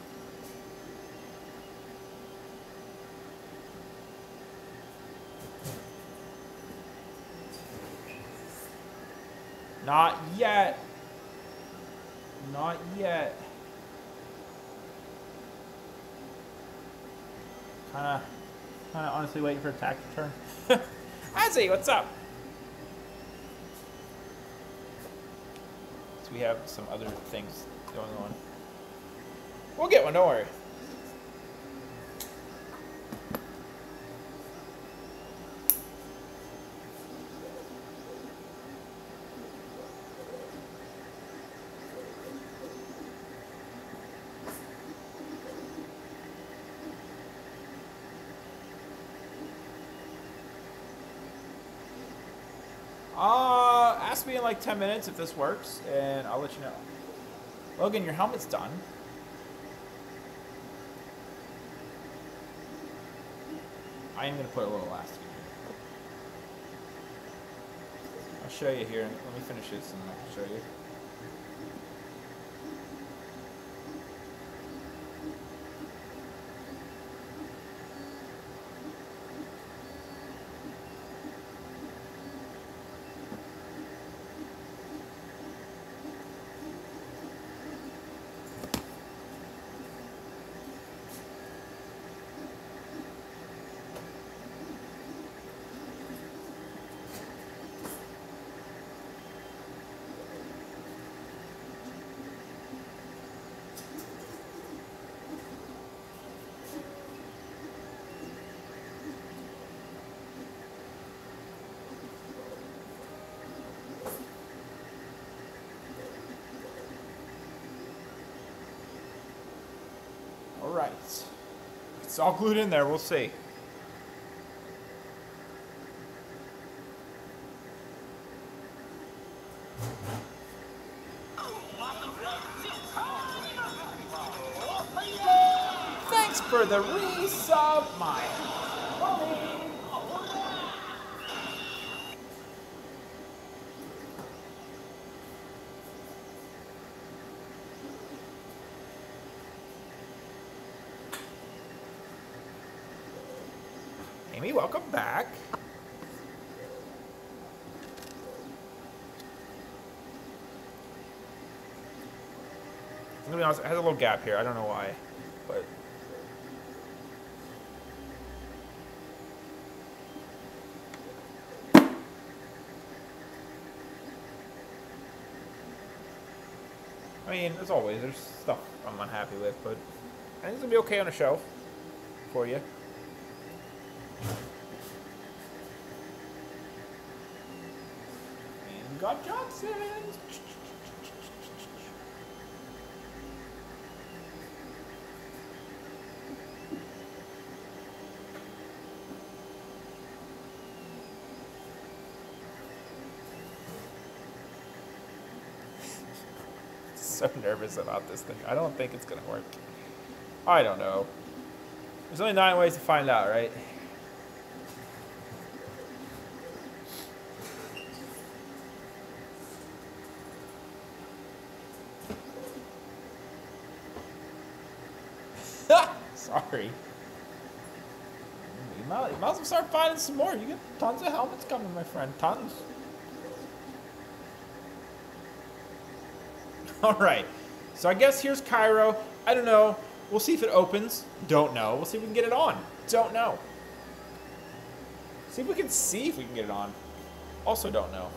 [SPEAKER 1] Not yet. Not yet. Kinda honestly waiting for a tax return. Azzy, what's up? We have some other things going on. We'll get one, don't worry. Ask me in like 10 minutes if this works, and I'll let you know. Logan, your helmet's done. I am going to put a little elastic in here. I'll show you here. Let me finish this and I'll show you. All right. It's all glued in there. We'll see. Thanks for the resub, my homie. Amy, welcome back. I'm gonna be honest, it has a little gap here. I don't know why, but I mean, as always, there's stuff I'm unhappy with, but I think it's gonna be okay on the shelf for you. And got Johnson. So nervous about this thing. I don't think it's gonna work. I don't know. There's only 9 ways to find out, right? Sorry. You might as well start finding some more. You get tons of helmets coming, my friend. Tons. All right. So I guess here's Cairo. I don't know. We'll see if it opens. Don't know. We'll see if we can get it on. Don't know. See if we can get it on. Also don't know.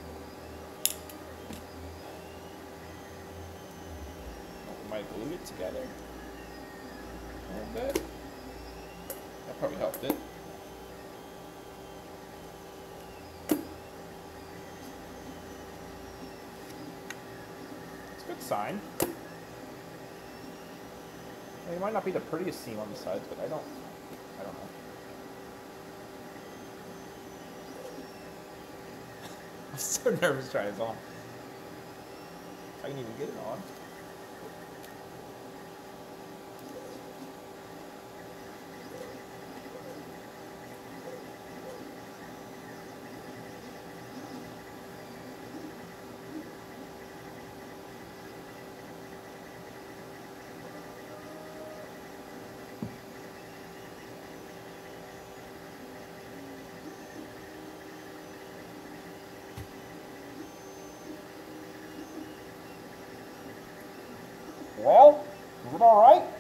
[SPEAKER 1] We might glue it together a little bit. That probably helped it. It's a good sign. It might not be the prettiest seam on the sides, but I don't know. I'm so nervous trying this on. If I can even get it on. Well, is it all right?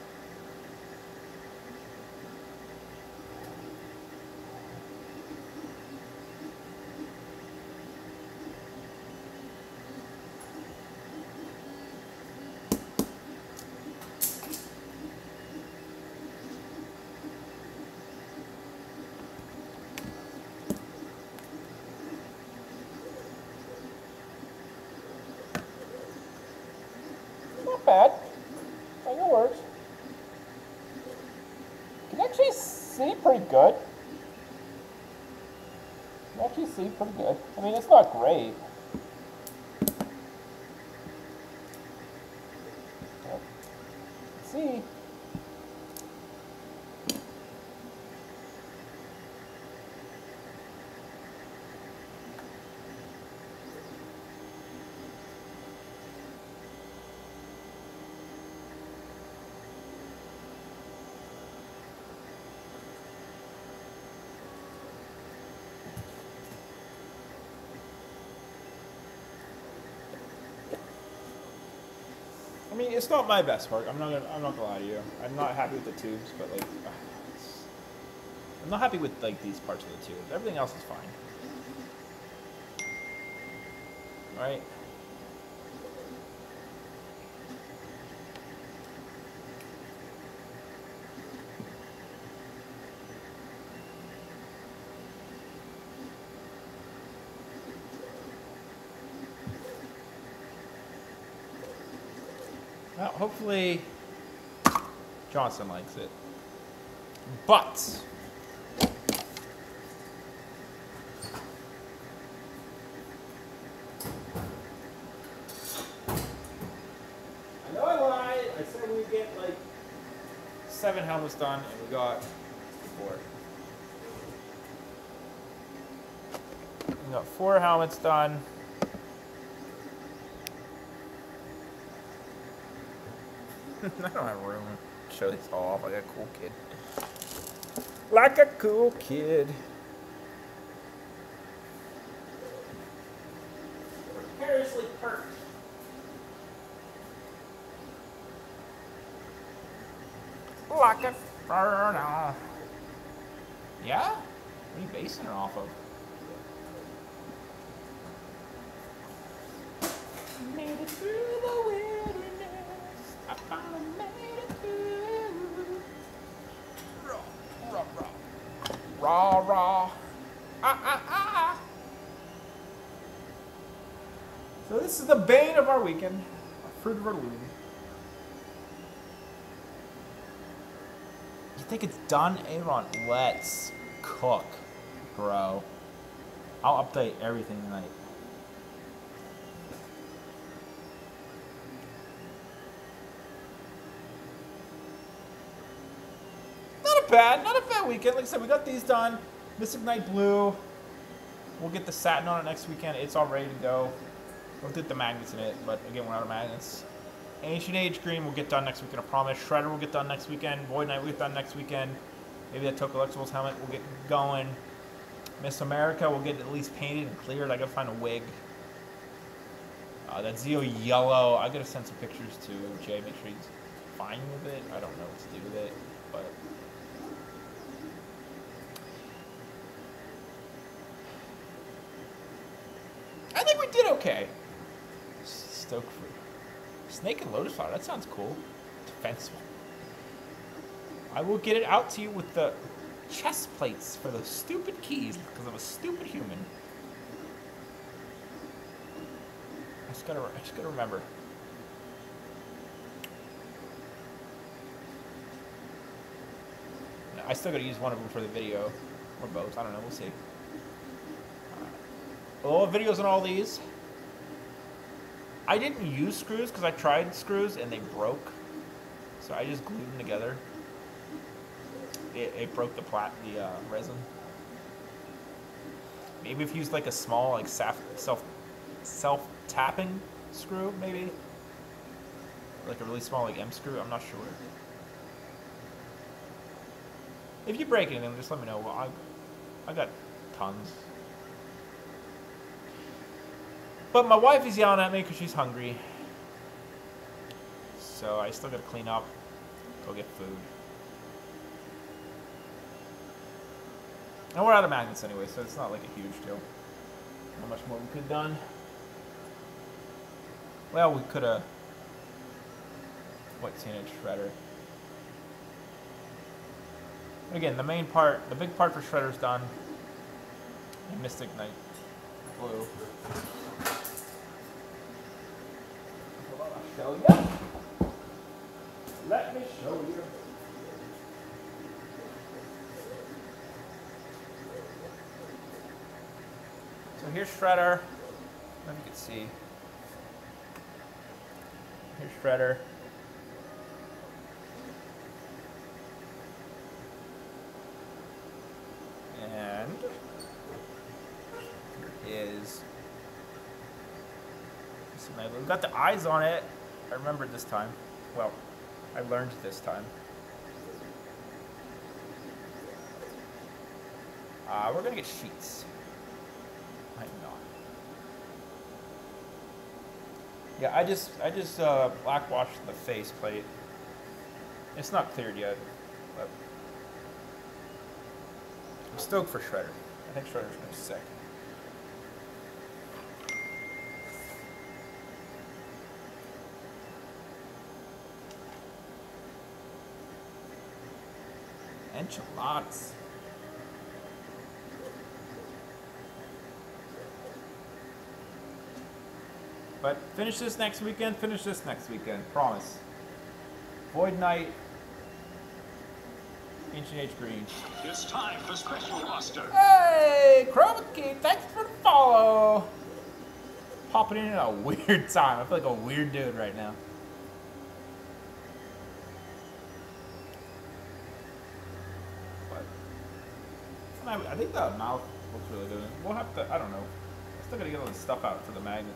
[SPEAKER 1] Not bad. I think it works. You can actually see pretty good. You can actually see pretty good. I mean, it's not great. But see. I mean, it's not my best work. I'm not gonna lie to you. I'm not happy with the tubes, but like, I'm not happy with like these parts of the tubes. Everything else is fine. All right. Well, hopefully Johnson likes it. But I know I lied. I said we'd get like 7 helmets done, and we got 4. We got 4 helmets done. I don't have room to show these all off like a cool kid. Like a cool kid. Precariously perked. Like a furnace. Yeah? What are you basing it off of? Made it through the wilderness. I finally made it through. Raw, raw, raw. Raw, raw. So this is the bane of our weekend. Our fruit of our loom. You think it's done, Aaron? Let's cook, bro. I'll update everything tonight. Not a bad weekend. Like I said, we got these done. Mystic Knight Blue. We'll get the satin on it next weekend. It's all ready to go. We'll get the magnets in it, but again, we're out of magnets. Ancient Age Green will get done next weekend, I promise. Shredder will get done next weekend. Void Knight will get done next weekend. Maybe that Toka Electables helmet will get going. Miss America will get at least painted and cleared. I gotta find a wig. That Zeo Yellow, I gotta send some pictures to Jay. Make sure he's fine with it. I don't know what to do with it, but think we did okay. Stoke fruit. Snake and lotus flower. That sounds cool. Defensive. I will get it out to you with the chest plates for those stupid keys because I'm a stupid human. I just gotta remember. I still gotta use one of them for the video, or both. I don't know. We'll see. All the videos on all these. I didn't use screws because I tried screws and they broke, so I just glued them together. It broke the resin. Maybe if you used like a small like self tapping screw, maybe like a really small like M screw. I'm not sure. If you break anything, just let me know. Well, I got tons. But my wife is yelling at me because she's hungry. So I still got to clean up, go get food. And we're out of magnets anyway, so it's not like a huge deal. How much more we could have done? Well, we could have... What, 10-inch shredder? But again, the main part, the big part for shredder's done. And Mystic Knight Blue. Show you. Let me show you. So here's Shredder. I don't know if you can see. Here's Shredder. And here is. We've got the eyes on it. I remembered this time. Well, I learned this time. We're gonna get sheets. I'm not. Yeah, I just blackwashed the face plate. It's not cleared yet, but I'm stoked for Shredder. I think Shredder's gonna be sick. Enchiladas. But finish this next weekend, promise. Void Knight, Ancient Age Green.
[SPEAKER 2] It's time for special roster.
[SPEAKER 1] Hey, Chroma Key, thanks for the follow. Popping in at a weird time. I feel like a weird dude right now. I think the mouth looks really good. We'll have to, I don't know. I still gotta get all this stuff out for the magnets.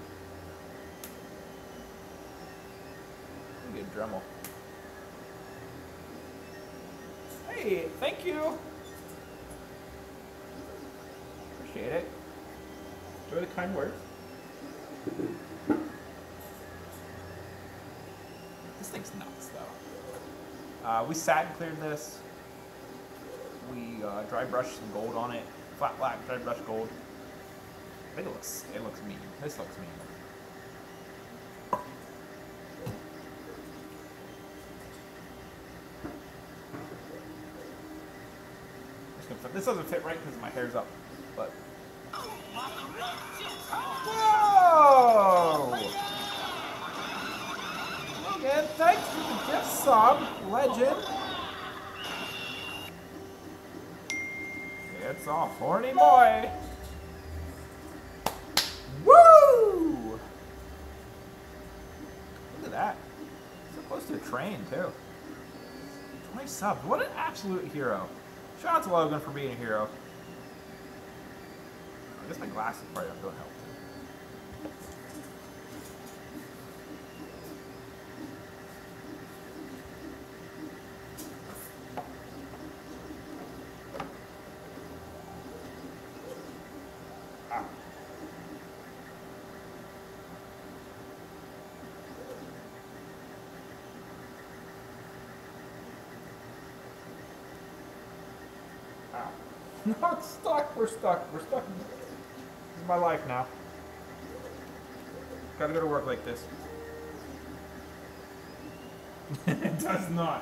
[SPEAKER 1] Get Dremel. Hey, thank you. Appreciate it. Enjoy the kind words. This thing's nuts, though. We sat and cleared this. We dry brushed some gold on it. Flat black, dry brush gold. I think it looks mean. This looks mean. This doesn't fit right because my hair's up, but. Whoa! Again, thanks for the gift sub, legend. It's a horny boy. Woo! Look at that. So close to a train, too. 20 subs. What an absolute hero. Shout out to Logan for being a hero. I guess my glasses probably don't help too. Not stuck. We're stuck. This is my life now. Gotta go to work like this. It does not.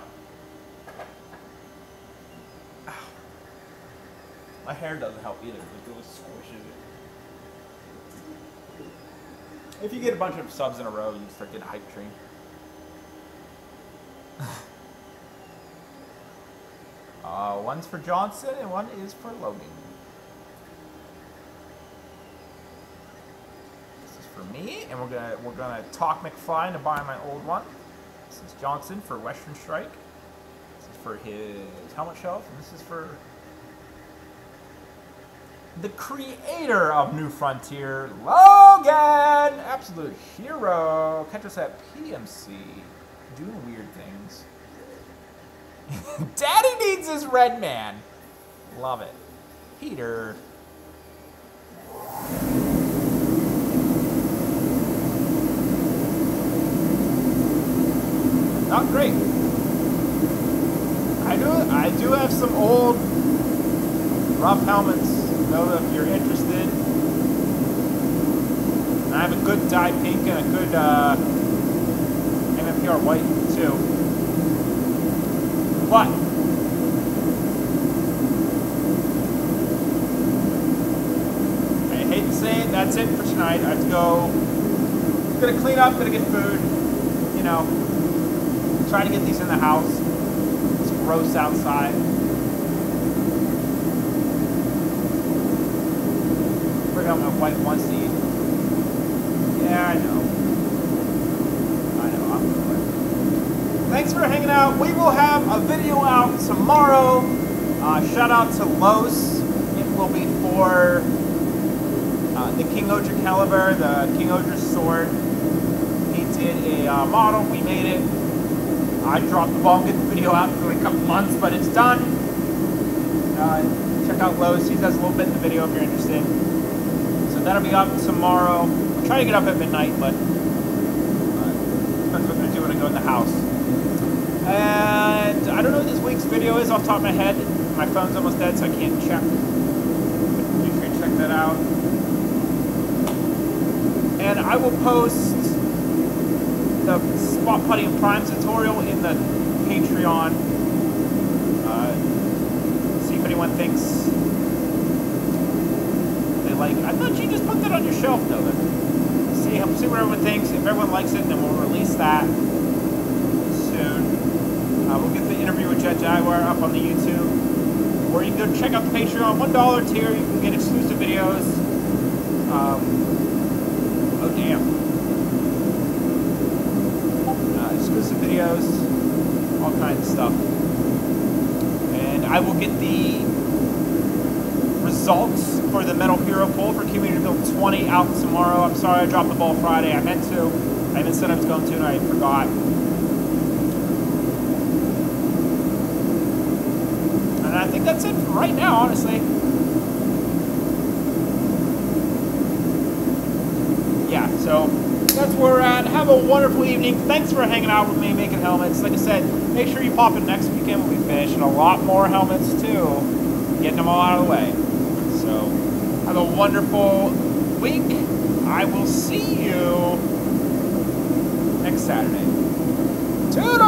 [SPEAKER 1] Ow. My hair doesn't help either. It really squishes it. If you get a bunch of subs in a row, you start getting a hype train. One's for Johnson and one is for Logan. This is for me, and we're gonna talk McFly into buying my old one. This is Johnson for Western Strike. This is for his helmet shelf, and this is for the creator of New Frontier, Logan! Absolute hero. Catch us at PMC, doing weird things. Daddy needs his red man. Love it. Peter. Not great. I do have some old rough helmets, though, if you're interested. And I have a good dye pink and a good MMPR white too. But I hate to say it, that's it for tonight. I have to go. I'm gonna clean up, gonna get food. You know, try to get these in the house. It's gross outside. Bring out my white onesie. Yeah, I know. I'm good. Thanks for hanging out. We will have a video out tomorrow. Shout out to Los. It will be for the King Odra caliber, the King Odra sword. He did a model. We made it. I dropped the ball and get the video out for like a couple months, but it's done. Check out Los. He does a little bit in the video if you're interested. So that'll be up tomorrow. I'll try to get up at midnight, but depends what I'm going to do when I go in the house. And I don't know what this week's video is off the top of my head. My phone's almost dead, so I can't check. Make sure you check that out. And I will post the spot putting prime tutorial in the Patreon. See if anyone thinks they like it. I thought you just put that on your shelf, though. But see what everyone thinks. If everyone likes it, then we'll release that soon. We'll get the interview with Jet Jaguar up on the YouTube. Or you can go check out the Patreon. $1 tier, you can get exclusive videos. Oh, damn. Exclusive videos. All kinds of stuff. And I will get the results for the Metal Hero poll for Community Build 20 out tomorrow. I'm sorry I dropped the ball Friday. I meant to. I even said I was going to, and I forgot. I think that's it for right now, honestly. Yeah, so that's where we're at. Have a wonderful evening. Thanks for hanging out with me, making helmets. Like I said, make sure you pop in next weekend when we finish, and a lot more helmets too. Getting them all out of the way. So, have a wonderful week. I will see you next Saturday. Toodles!